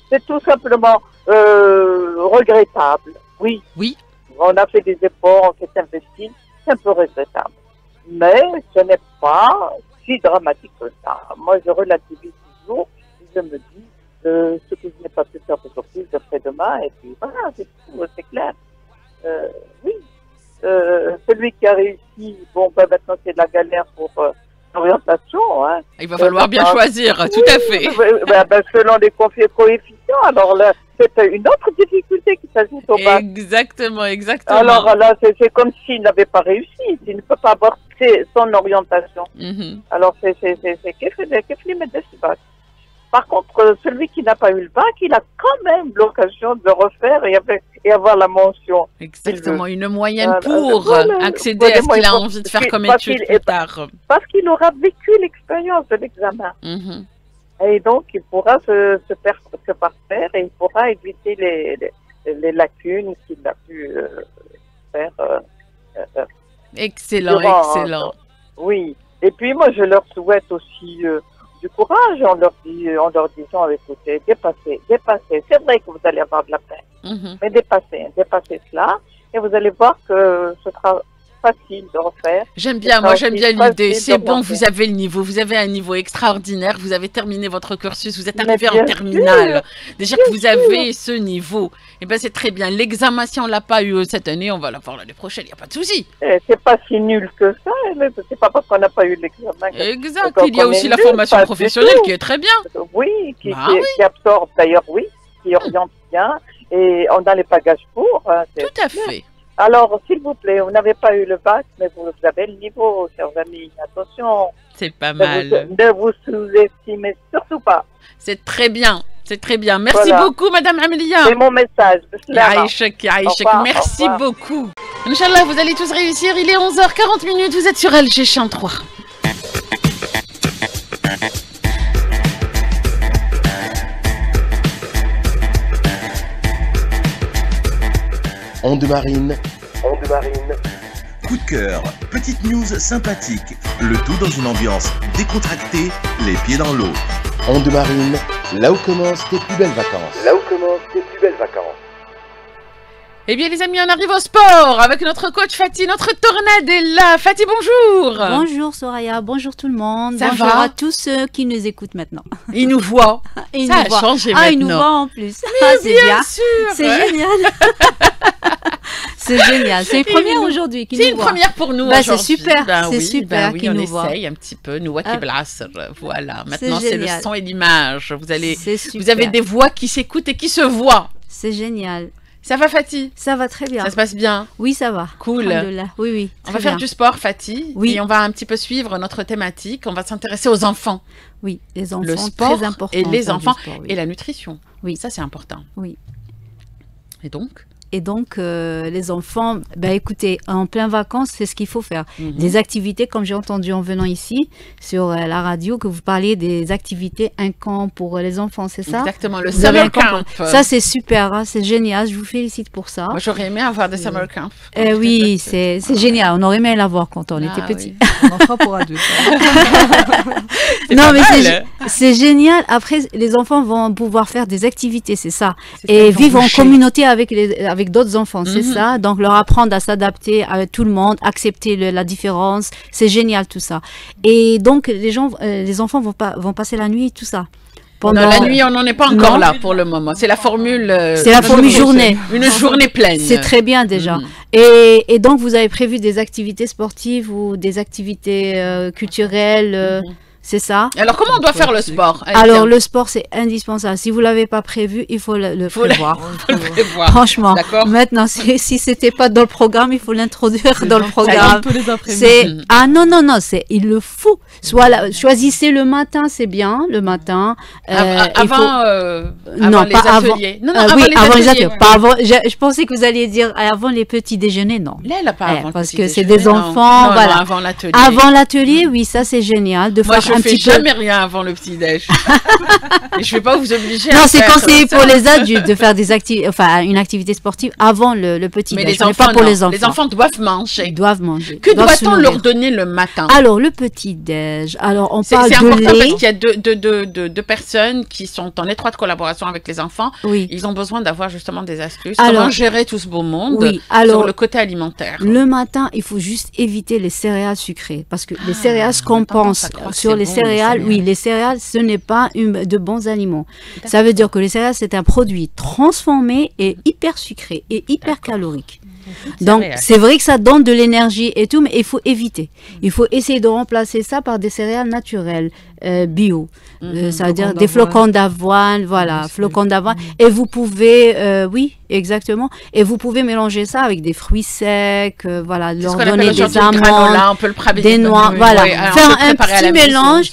c'est tout simplement regrettable. Oui. Oui. On a fait des efforts, on s'est investi, c'est un peu regrettable. Mais ce n'est pas si dramatique que ça. Moi, je relativise toujours, je me dis, ce que je n'ai pas pu faire aujourd'hui, je ferai demain, et puis voilà, c'est tout, c'est clair. Oui. Celui qui a réussi, bon, ben maintenant c'est de la galère pour l'orientation. Hein. Il va falloir bien choisir, tout à fait. Selon les coefficients, alors là, c'est une autre difficulté qui s'ajoute au bac. Exactement, exactement. Alors là, c'est comme s'il n'avait pas réussi, il ne peut pas avoir son orientation. Alors c'est qu'est-ce bac. Par contre, celui qui n'a pas eu le bac, il a quand même l'occasion de le refaire et avoir la mention. Exactement, une moyenne pour accéder à ce qu'il a envie de faire comme étude plus tard. Parce qu'il aura vécu l'expérience de l'examen. Et donc, il pourra se parfaire et il pourra éviter les lacunes qu'il a pu faire. Excellent, excellent. Oui. Et puis, moi, je leur souhaite aussi du courage en leur disant, écoutez, dépassez. C'est vrai que vous allez avoir de la peine, mais dépassez cela et vous allez voir que ce sera facile de refaire. J'aime bien l'idée. C'est bon, vous avez le niveau, vous avez un niveau extraordinaire, vous avez terminé votre cursus, vous êtes arrivé en terminale. Déjà que vous avez ce niveau, et ben c'est très bien. L'examen, si on l'a pas eu cette année, on va l'avoir l'année prochaine, il n'y a pas de souci. C'est pas si nul que ça, mais c'est pas parce qu'on n'a pas eu l'examen. Exact, il y a aussi la formation professionnelle qui est très bien. Oui, qui absorbe d'ailleurs, qui oriente bien, et on a les bagages pour. Tout à fait. Alors, s'il vous plaît, vous n'avez pas eu le bac, mais vous avez le niveau, chers amis. Attention. C'est pas mal. Ne vous sous-estimez surtout pas. C'est très bien. C'est très bien. Merci beaucoup, Madame Amelia. C'est mon message. Aïchek, merci beaucoup. Inch'Allah, vous allez tous réussir. Il est 11h40. Vous êtes sur Alger Chant 3. Onde Marine. Coup de cœur, petite news sympathique, le tout dans une ambiance décontractée, les pieds dans l'eau. Onde Marine, là où commencent tes plus belles vacances. Eh bien les amis, on arrive au sport avec notre coach Fatih, notre tornade est là. Fatih, bonjour. Bonjour Soraya, bonjour tout le monde. Ça bonjour va à tous ceux qui nous écoutent maintenant. Ils nous voient. Ça a changé maintenant. Ils nous voient en plus. Mais bien sûr. C'est génial. C'est génial. C'est une première aujourd'hui qui nous voit. C'est une première pour nous aujourd'hui. C'est super. C'est super qu'ils nous voient. On essaye un petit peu. Nous voilà. Maintenant, c'est le son et l'image. Vous avez des voix qui s'écoutent et qui se voient. C'est génial. Ça va, Fatih? Ça va très bien. Ça se passe bien? Oui, ça va. Cool. Oui. On va faire du sport, Fatih. Oui. Et on va un petit peu suivre notre thématique. On va s'intéresser aux enfants. Oui, les enfants, le sport, très important. Et les enfants, sport, et la nutrition. Oui. Ça, c'est important. Oui. Et donc, les enfants, écoutez, en plein vacances, c'est ce qu'il faut faire. Des activités, comme j'ai entendu en venant ici, sur la radio, que vous parliez des activités, un camp pour les enfants, c'est ça? Exactement, le summer camp. Ça, c'est super, hein, c'est génial, je vous félicite pour ça. Moi, j'aurais aimé avoir des summer camps. Oui, c'est génial, on aurait aimé l'avoir quand on était petits. On en fera pour adultes. Non, mais c'est génial. Après, les enfants vont pouvoir faire des activités, c'est ça. Et vivre en communauté avec d'autres enfants, c'est ça. Donc, leur apprendre à s'adapter à tout le monde, accepter la différence. C'est génial, tout ça. Et donc, les enfants vont passer la nuit, tout ça. La nuit, on n'en est pas encore là pour le moment. C'est la formule. C'est la formule journée. Une journée pleine. C'est très bien déjà. Et donc, vous avez prévu des activités sportives ou des activités culturelles c'est ça. Alors, comment on doit faire le sport? Alors, le sport, c'est indispensable. Si vous ne l'avez pas prévu, il faut le prévoir. Franchement, maintenant, si ce n'était pas dans le programme, il faut l'introduire dans le programme. Non, il le faut. Choisissez le matin, c'est bien, le matin. Avant les ateliers. Avant les ateliers. Je pensais que vous alliez dire avant les petits déjeuners, non. Là, pas avant parce que c'est des enfants. Voilà. Avant l'atelier. Avant l'atelier, oui, ça, c'est génial. Moi, je ne fais jamais rien avant le petit-déj. Et je ne vais pas vous obliger à faire. Non, c'est conseillé pour les adultes de faire une activité sportive avant le petit-déj. Mais pas pour les enfants. Les enfants doivent manger. Que doit-on leur donner le matin? Alors, le petit-déj. Alors, on parle de lait. C'est important parce qu'il y a deux personnes qui sont en étroite collaboration avec les enfants. Oui. Ils ont besoin d'avoir justement des astuces. Comment gérer tout ce beau monde sur le côté alimentaire. Le matin, il faut juste éviter les céréales sucrées. Parce que les céréales, ce qu'on pense sur les céréales, les céréales, ce n'est pas de bons aliments. Ça veut dire que les céréales, c'est un produit transformé et hyper sucré et hyper calorique. Donc, c'est vrai que ça donne de l'énergie et tout, mais il faut éviter. Il faut essayer de remplacer ça par des céréales naturelles, bio. Ça veut dire des flocons d'avoine, voilà, flocons d'avoine. Et vous pouvez, oui, exactement. Et vous pouvez mélanger ça avec des fruits secs, voilà, leur donner des amandes, des noix, voilà. Faire un petit mélange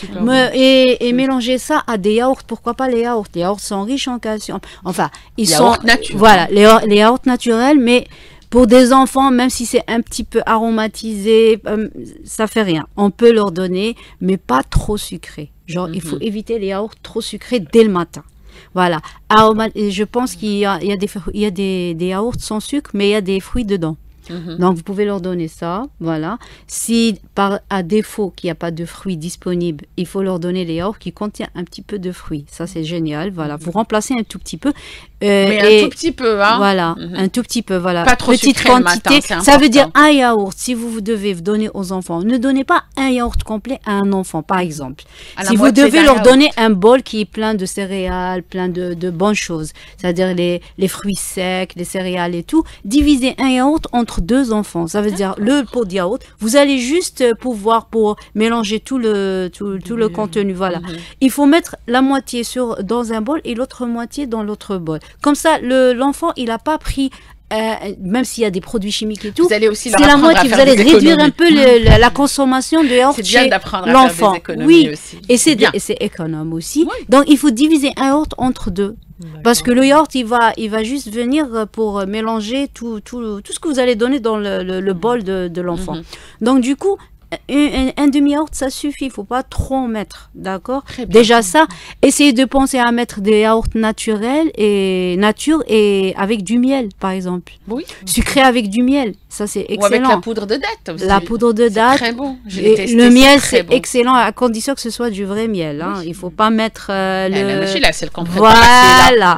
et mélanger ça à des yaourts. Pourquoi pas les yaourts? Les yaourts sont riches en calcium. Enfin, ils sont, voilà, les yaourts naturels, mais pour des enfants, même si c'est un petit peu aromatisé, ça fait rien. On peut leur donner, mais pas trop sucré. Genre, il faut éviter les yaourts trop sucrés dès le matin. Voilà. Et je pense qu'il y a des yaourts sans sucre, mais il y a des fruits dedans. Donc, vous pouvez leur donner ça, voilà. Si, à défaut qu'il n'y a pas de fruits disponibles, il faut leur donner les yaourts qui contiennent un petit peu de fruits. Ça, c'est génial, voilà. Vous remplacez un tout petit peu. Mais un tout petit peu, hein. Voilà, un tout petit peu, voilà. Pas trop petite sucré quantité. Le matin, ça veut dire un yaourt. Si vous devez donner aux enfants, ne donnez pas un yaourt complet à un enfant, par exemple. Si vous devez leur donner un bol qui est plein de céréales, plein de bonnes choses, c'est-à-dire les fruits secs, les céréales et tout, divisez un yaourt entre 2 enfants. Ça veut dire le pot de yaourt. Vous allez juste pouvoir pour mélanger tout le contenu, voilà. Il faut mettre la moitié dans un bol et l'autre moitié dans l'autre bol. Comme ça, l'enfant, il n'a pas pris, même s'il y a des produits chimiques et tout, c'est la moitié. Vous allez réduire un peu la consommation de yaourt chez l'enfant. Oui, aussi. Et c'est économe aussi. Oui. Donc, il faut diviser un yaourt entre 2. Parce que le yaourt, il va juste venir pour mélanger tout ce que vous allez donner dans le bol de l'enfant. Donc, du coup, un demi-yaourt, ça suffit. Il ne faut pas trop en mettre, d'accord? Déjà ça, essayez de penser à mettre des yaourts naturels et avec du miel, par exemple. Oui. Sucré avec du miel, ça c'est excellent. Ou avec la poudre de date aussi. La poudre de date. Très bon. Le miel, c'est excellent à condition que ce soit du vrai miel. Hein. Il ne faut pas mettre c'est le comprimé. Voilà.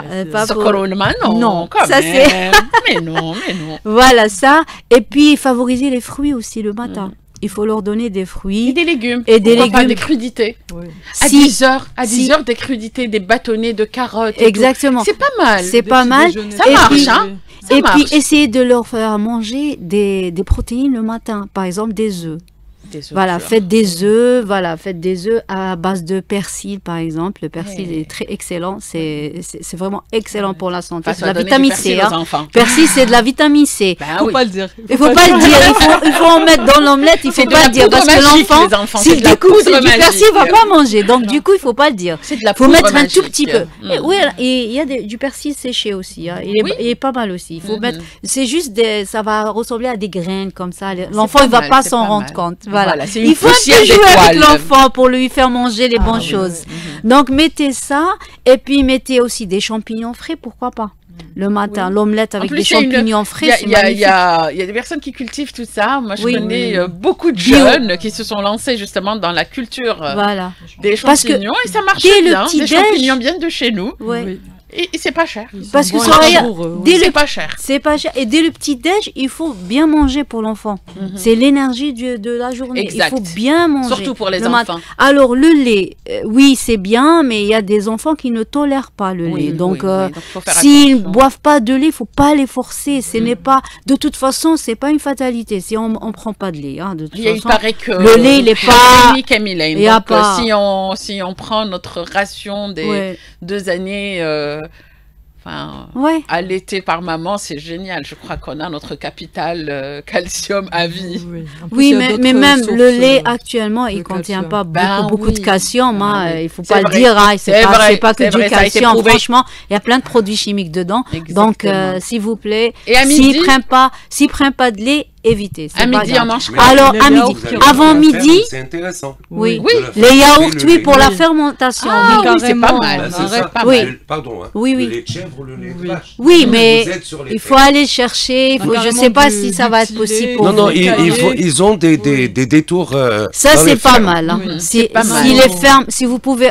Non, ça c'est. mais non. Voilà ça. Et puis favoriser les fruits aussi le matin. Il faut leur donner des fruits. Et des légumes. Pas des crudités. Oui. À 10 heures, des crudités, des bâtonnets de carottes. Exactement. C'est pas mal. C'est pas mal. Ça marche, hein. Et puis, essayez de leur faire manger des protéines le matin. Par exemple, des œufs. Voilà, faites des œufs à base de persil, par exemple. Le persil est très excellent. C'est vraiment excellent pour la santé. C'est de la vitamine C. Persil, c'est de la vitamine C. Il ne faut pas le dire. Il faut pas le dire. Il faut en mettre dans l'omelette. Il ne faut pas le dire. Parce que l'enfant, s'il découvre du persil, il ne va pas manger. Donc, du coup, il ne faut pas le dire. Il faut mettre un tout petit peu. Oui, il y a du persil séché aussi. Il est pas mal aussi. Il faut mettre. C'est juste, ça va ressembler à des graines comme ça. L'enfant, il ne va pas s'en rendre compte. Voilà. Il faut un peu jouer avec l'enfant pour lui faire manger les bonnes choses. Donc, mettez ça et puis mettez aussi des champignons frais, pourquoi pas. Le matin, l'omelette avec des champignons frais, c'est magnifique. Il y a des personnes qui cultivent tout ça. Moi, je connais beaucoup de jeunes qui se sont lancés justement dans la culture des champignons et ça marche bien. Les champignons viennent de chez nous. Et c'est pas cher. Parce que c'est pas cher. C'est pas cher. Et dès le petit déj, il faut bien manger pour l'enfant. C'est l'énergie de la journée. Exact. Il faut bien manger. Surtout pour les enfants. Alors le lait, oui c'est bien, mais il y a des enfants qui ne tolèrent pas le lait. Donc s'ils ne boivent pas de lait, il faut pas les forcer. Ce n'est pas. De toute façon, c'est pas une fatalité si on prend pas de lait. Hein. De toute façon, il paraît que le lait, il est pas. Si on prend notre ration des 2 années. Allaité par maman, c'est génial. Je crois qu'on a notre capital calcium à vie. Oui, mais même le lait actuellement, il ne contient pas beaucoup de calcium. Il ne faut pas le dire. C'est pas que du calcium. Franchement, il y a plein de produits chimiques dedans. Exactement. Donc, s'il vous plaît, s'ils ne prennent pas de lait, éviter. À midi, on mange quoi? Alors, à midi. Avant midi. C'est intéressant. Oui. Les yaourts, oui, pour la fermentation. Ah, oui, c'est pas mal. Oui. Pardon. Oui, le lait de chèvre ou le lait de vache. Oui, mais il faut aller chercher. Je ne sais pas si ça va être possible pour vous. Non, ils ont des détours. Ça, c'est pas mal. Si vous pouvez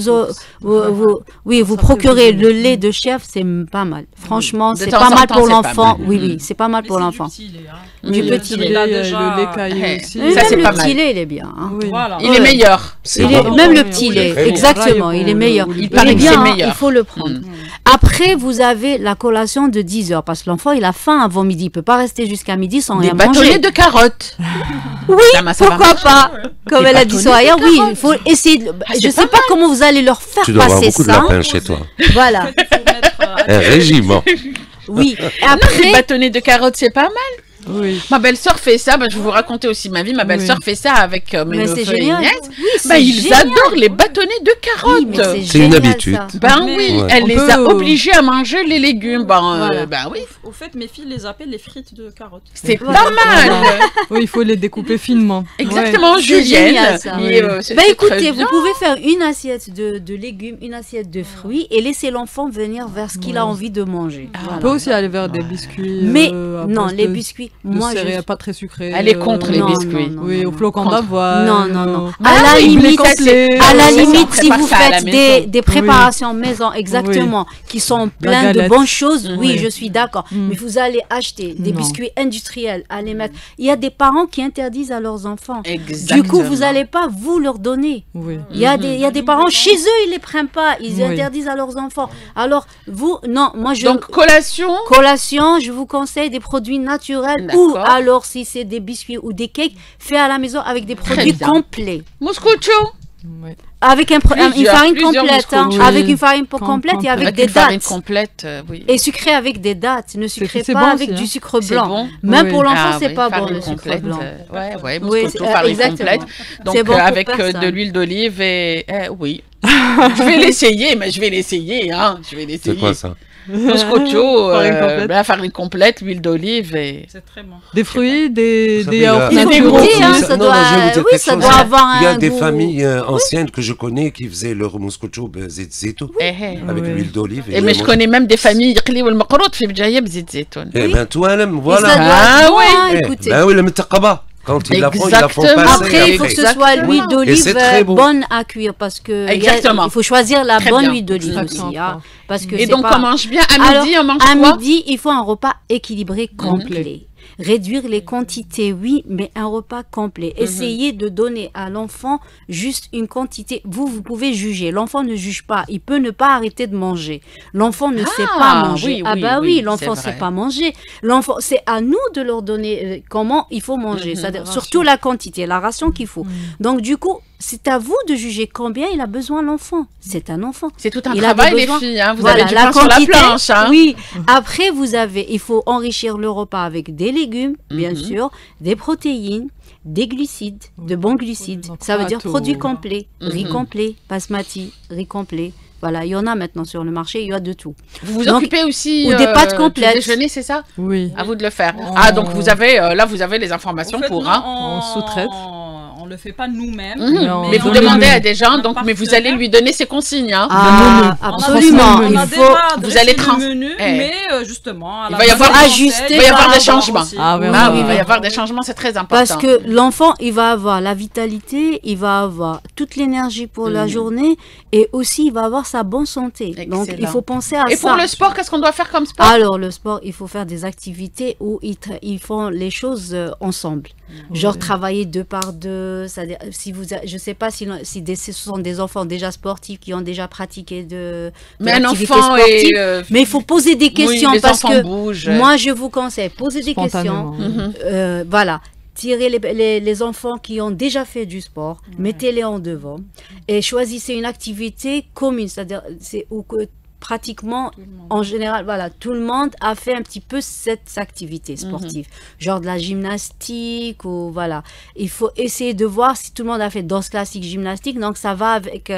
vous procurer le lait de chèvre, c'est pas mal. Franchement, c'est pas mal pour l'enfant. Oui, c'est pas mal pour l'enfant. Du petit lait. Le lait caillé aussi. Ça, c'est pas mal. Le petit lait, il est bien. Il est meilleur. Même le petit lait, exactement, il est meilleur. Il est bien, il faut le prendre. Après, vous avez la collation de 10 heures, parce que l'enfant, il a faim avant midi. Il ne peut pas rester jusqu'à midi sans rien manger. Des bâtonnets de carottes. Oui, pourquoi pas. Comme elle a dit Soraya, oui, il faut essayer. Je ne sais pas comment vous allez leur faire passer ça. Tu dois avoir beaucoup de lapin chez toi. Voilà. Un régiment. Oui. Après, les bâtonnets de carottes, c'est pas mal. Oui. Ma belle-sœur fait ça, je vais vous raconter aussi ma vie. Ma belle-sœur fait ça avec mes neveux et nièces. Ils adorent les bâtonnets de carottes. C'est une habitude. Oui, elle les a obligés à manger les légumes. Oui. Au fait, mes filles les appellent les frites de carottes. C'est pas mal. Oui, il faut les découper finement. Exactement, Julienne. Écoutez, vous pouvez faire une assiette de légumes, une assiette de fruits et laisser l'enfant venir vers ce qu'il a envie de manger. On peut aussi aller vers des biscuits. Mais non, les biscuits. Moi, je pas très sucré. Elle est contre les biscuits. Oui, au flocon d'avoine. Non. À la limite, si vous faites des préparations maison, exactement, qui sont pleines de bonnes choses, oui, je suis d'accord. Mais vous allez acheter des biscuits industriels, à les mettre. Il y a des parents qui interdisent à leurs enfants. Du coup, vous n'allez pas vous leur donner. Il y a des parents chez eux, ils les prennent pas, ils interdisent à leurs enfants. Alors vous, non, moi je. Donc collation, je vous conseille des produits naturels. Ou alors, si c'est des biscuits ou des cakes, fait à la maison avec des produits complets. Mouscoucho. Avec une farine complète. Avec une farine complète et avec des dates. Farine complète, et sucré avec des dates. Ne sucrez pas avec du sucre blanc. Même pour l'enfant, c'est pas bon le sucre blanc. Mouscoucho, farine complète. Donc avec de l'huile d'olive et... Oui. Je vais l'essayer, mais je vais l'essayer. C'est quoi ça? Mouscoucho, la farine complète, l'huile d'olive et... C'est très bon. Des fruits, des yaourts naturels. Ça doit avoir un goût. Il y a des familles anciennes que je connais qui faisaient leur mouscoucho zeytoun avec l'huile d'olive. Mais je connais même des familles qui ont le maqrout fait bjaïa bzit zeytoun. Eh ben toi, voilà. Ah oui, écoutez. Ben oui, le mtaqaba. Quand ils la font passer. Après, il faut que ce soit l'huile d'olive bonne à cuire parce que il faut choisir la bonne huile d'olive aussi. Et donc, on mange bien à midi, on mange quoi? À midi, il faut un repas équilibré, complet. Réduire les quantités, oui, mais un repas complet. Essayez de donner à l'enfant juste une quantité. Vous pouvez juger. L'enfant ne juge pas. Il peut ne pas arrêter de manger. L'enfant ne sait pas manger. Oui, l'enfant ne sait pas manger. L'enfant, c'est à nous de leur donner comment il faut manger. C'est-à-dire surtout la quantité, la ration qu'il faut. Donc, du coup, c'est à vous de juger combien il a besoin l'enfant. C'est un enfant. C'est tout un travail, les filles. Vous avez du pain sur la planche. Oui. Après, il faut enrichir le repas avec des légumes, bien sûr, des protéines, des glucides, de bons glucides. Ça veut dire produits complets, riz complet, basmati, riz complet. Voilà, il y en a maintenant sur le marché, il y a de tout. Vous vous occupez aussi ou des pâtes complètes. Du déjeuner, c'est ça? Oui. À vous de le faire. Donc vous avez les informations pour... On sous-traite. On le fait pas nous-mêmes. Mais vous demandez à des gens, mais vous allez lui donner ses consignes. Absolument. Vous allez le menu, mais justement, il va y avoir des changements. Oui, il va y avoir des changements, c'est très important. Parce que l'enfant, il va avoir la vitalité, il va avoir toute l'énergie pour la journée et aussi il va avoir sa bonne santé. Excellent. Donc il faut penser à ça. Et pour le sport, qu'est-ce qu'on doit faire comme sport? Alors le sport, il faut faire des activités où ils font les choses ensemble. Genre travailler 2 par 2. Si je sais pas si ce sont des enfants déjà sportifs qui ont déjà pratiqué de l'activité sportive. Mais il faut poser des questions parce que moi je vous conseille poser des questions. Voilà. Tirez les enfants qui ont déjà fait du sport, mettez-les en devant et choisissez une activité commune, c'est-à-dire où pratiquement, en général, voilà, tout le monde a fait un petit peu cette activité sportive, genre de la gymnastique ou voilà. Il faut essayer de voir si tout le monde a fait danse classique, gymnastique, donc ça va avec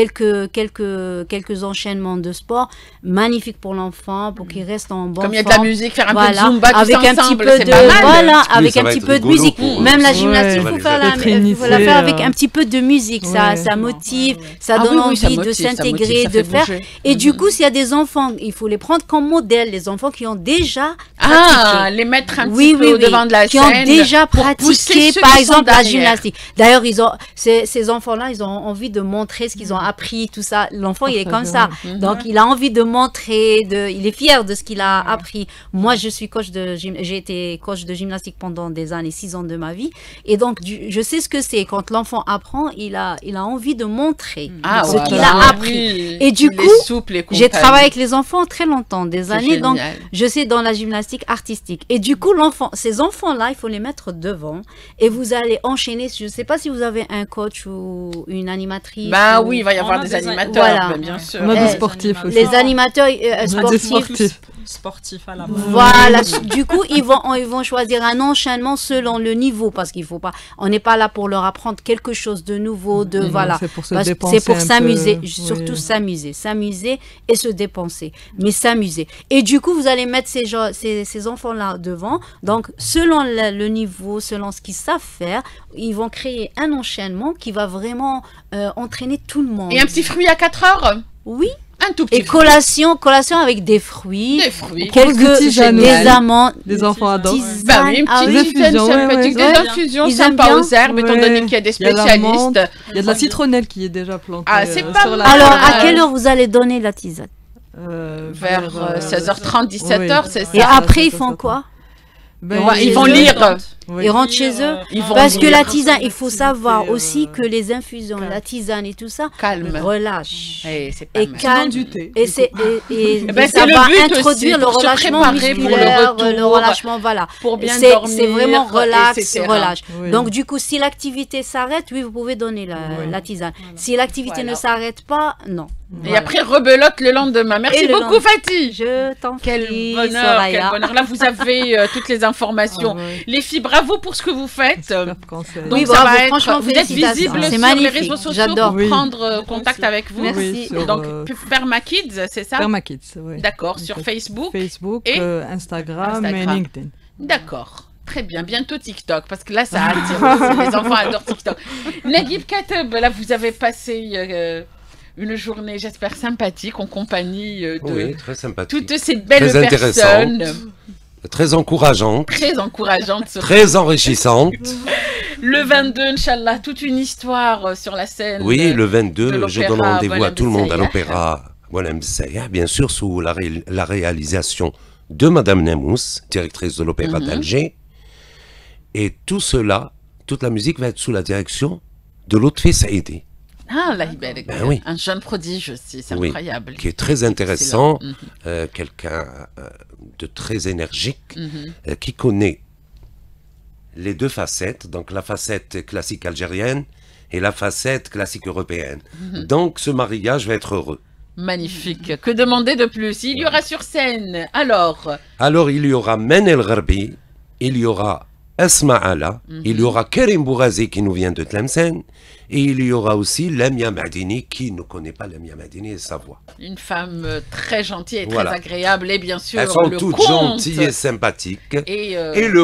quelques enchaînements de sport magnifiques pour l'enfant, pour qu'il reste en bonne forme. Comme il y a de la musique, faire un peu de voilà, zumba avec tous un petit ensemble, peu c'est de pas mal. voilà, Oui, avec ça un va petit être peu de rigolo musique. pour eux. Même la Ouais. gymnastique, Ouais, faut la initiés, faire avec un petit peu de musique, ça motive, ça donne envie de s'intégrer, de faire. Et du coup, s'il y a des enfants, il faut les prendre comme modèle, les enfants qui ont déjà pratiqué. Les mettre un petit peu devant de la qui scène. ont déjà pour pratiqué, pousser ceux par qui sont exemple, la derrière. gymnastique. D'ailleurs, ces enfants-là, ils ont envie de montrer ce qu'ils ont appris, tout ça. L'enfant, il est comme ça. Donc, il a envie de montrer, il est fier de ce qu'il a appris. Moi, je suis j'ai été coach de gymnastique pendant des années, 6 ans de ma vie. Et donc, je sais ce que c'est. Quand l'enfant apprend, il a envie de montrer ce qu'il a appris. Et du coup, j'ai travaillé avec les enfants très longtemps, des années. Donc, je sais dans la gymnastique artistique. Et du coup, ces enfants-là, il faut les mettre devant. Et vous allez enchaîner. Je ne sais pas si vous avez un coach ou une animatrice. Bah oui, il va y avoir des animateurs, voilà. bien sûr. On a des sportifs aussi. Les animateurs sportifs à la base. Voilà. Du coup, ils vont choisir un enchaînement selon le niveau, parce qu'il faut pas. On n'est pas là pour leur apprendre quelque chose de nouveau, voilà. C'est pour se Parce que dépenser. c'est pour s'amuser, peu. surtout s'amuser et se dépenser, mais s'amuser. Et du coup, vous allez mettre ces enfants-là devant. Donc, selon le niveau, selon ce qu'ils savent faire, ils vont créer un enchaînement qui va vraiment entraîner tout le monde. Et un petit fruit à 4 heures. Oui. Un tout petit Et collation avec des fruits. Des fruits. Des amandes. Les enfants adorent. Bah oui, une petite infusion sympathique. Des infusions sympas aux herbes, étant donné qu'il y a des spécialistes. Il y a de la citronnelle qui est déjà plantée. Ah, c'est pas sur mal. Alors, à quelle heure vous allez donner la tisane? Vers 16h30, 17h, c'est ça. Et après, ils font quoi? Ils vont lire. Ils rentrent chez eux. Parce que la tisane, il faut savoir aussi que les infusions, la tisane et tout ça, relâche. Et calme. Et ça le va but introduire aussi, le pour se relâchement préparer pour le musculaire, retour, le relâchement, voilà. Pour bien dormir, c'est vraiment relax, etc. relâche. Oui. Donc du coup, si l'activité s'arrête, oui, vous pouvez donner la tisane. Si l'activité ne s'arrête pas, non. Et après, rebelote le lendemain. Merci beaucoup, Fatih. Je t'en prie. Quel bonheur, quel bonheur. Là, vous avez toutes les informations. Les filles, bravo pour ce que vous faites. Donc, oui, ça bravo, va être, franchement, vous êtes visible sur les réseaux sociaux pour prendre contact avec vous. Merci. Donc, Permakids, c'est ça? Permakids, oui. D'accord, sur Facebook. Et Instagram et LinkedIn. D'accord. Très bien, bientôt TikTok, parce que là, ça attire aussi. Les enfants adorent TikTok. Naguib Kateb, là, vous avez passé une journée, j'espère, sympathique, en compagnie de très sympathique. toutes ces belles personnes. Très encourageante. Très encourageante. Très enrichissante. Le 22, Inch'Allah, toute une histoire sur la scène. Oui, le 22, je donne rendez-vous à tout le monde à l'opéra Boualem Bissaïa, bien sûr, sous la réalisation de Madame Nemous, directrice de l'opéra d'Alger. Et tout cela, toute la musique va être sous la direction de Lotfi Saïdi. Ah, là, oui. Un jeune prodige aussi, c'est incroyable. Qui est très intéressant, quelqu'un de très énergique, qui connaît les deux facettes, donc la facette classique algérienne et la facette classique européenne. Donc ce mariage va être heureux. Magnifique. Que demander de plus? Il y aura sur scène, alors il y aura Men El Gharbi, il y aura Asma Ala, il y aura Karim Bougazi qui nous vient de Tlemcen, et il y aura aussi Lamia Madini, qui ne connaît pas Lamia Madini et sa voix. Une femme très gentille et très agréable, et bien sûr elles sont toutes gentilles et sympathiques. Et le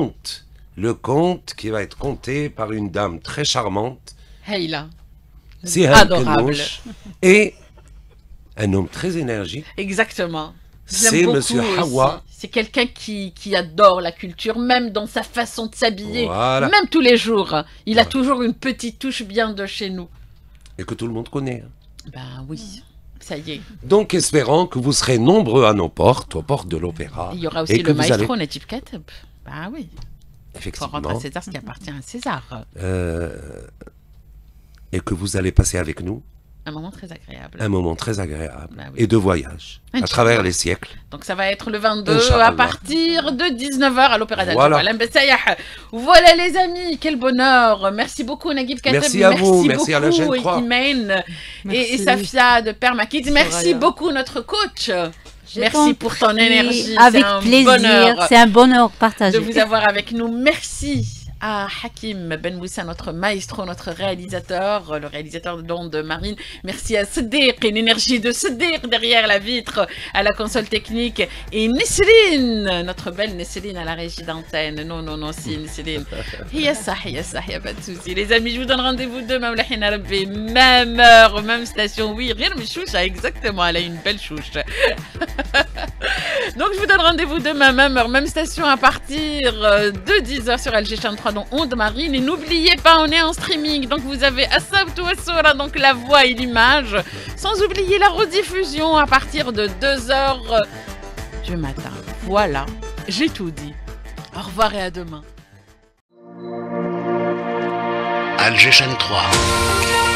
conte qui va être conté par une dame très charmante, Heila, adorable, et un homme très énergique. Exactement. C'est Monsieur Hawa. C'est quelqu'un qui adore la culture, même dans sa façon de s'habiller, même tous les jours. Il a toujours une petite touche bien de chez nous. Et que tout le monde connaît. Ben oui, ça y est. Donc espérons que vous serez nombreux à nos portes, aux portes de l'opéra. Il y aura aussi le maestro Naguib Kateb. Ben oui. Effectivement. Pour rendre à César ce qui appartient à César. Et que vous allez passer avec nous Un moment très agréable. Un moment très agréable. Bah oui. Et de voyage à travers les siècles. Donc ça va être le 22 à partir de 19h à l'Opéra d'Al Jawwal. Voilà les amis, quel bonheur. Merci beaucoup Naguib Kateb. Merci à vous, merci à la chaîne 3. Imen et Safia de Père Kids. Merci beaucoup notre coach. Merci pour ton énergie. Avec plaisir, c'est un bonheur partagé. De vous avoir avec nous. Merci à Hakim Ben Moussa, notre maestro, notre réalisateur, le réalisateur de Marine. Merci à Sadiq, une énergie de Sadiq derrière la vitre, à la console technique. Et Nesseline, notre belle Nesseline à la régie d'antenne. Non, si Nesseline. Hiya ça, pas de souci. Les amis, je vous donne rendez-vous demain, même heure, même station. Oui, rien de mes chouches, exactement, elle a une belle chouche. Donc je vous donne rendez-vous demain, même heure, même station à partir de 10h sur LG Chaîne 3 dans Onde Marine. Et n'oubliez pas, on est en streaming, donc vous avez Asabtou Assora, donc la voix et l'image, sans oublier la rediffusion à partir de 2h du matin. Voilà, j'ai tout dit. Au revoir et à demain. LG Chaîne 3.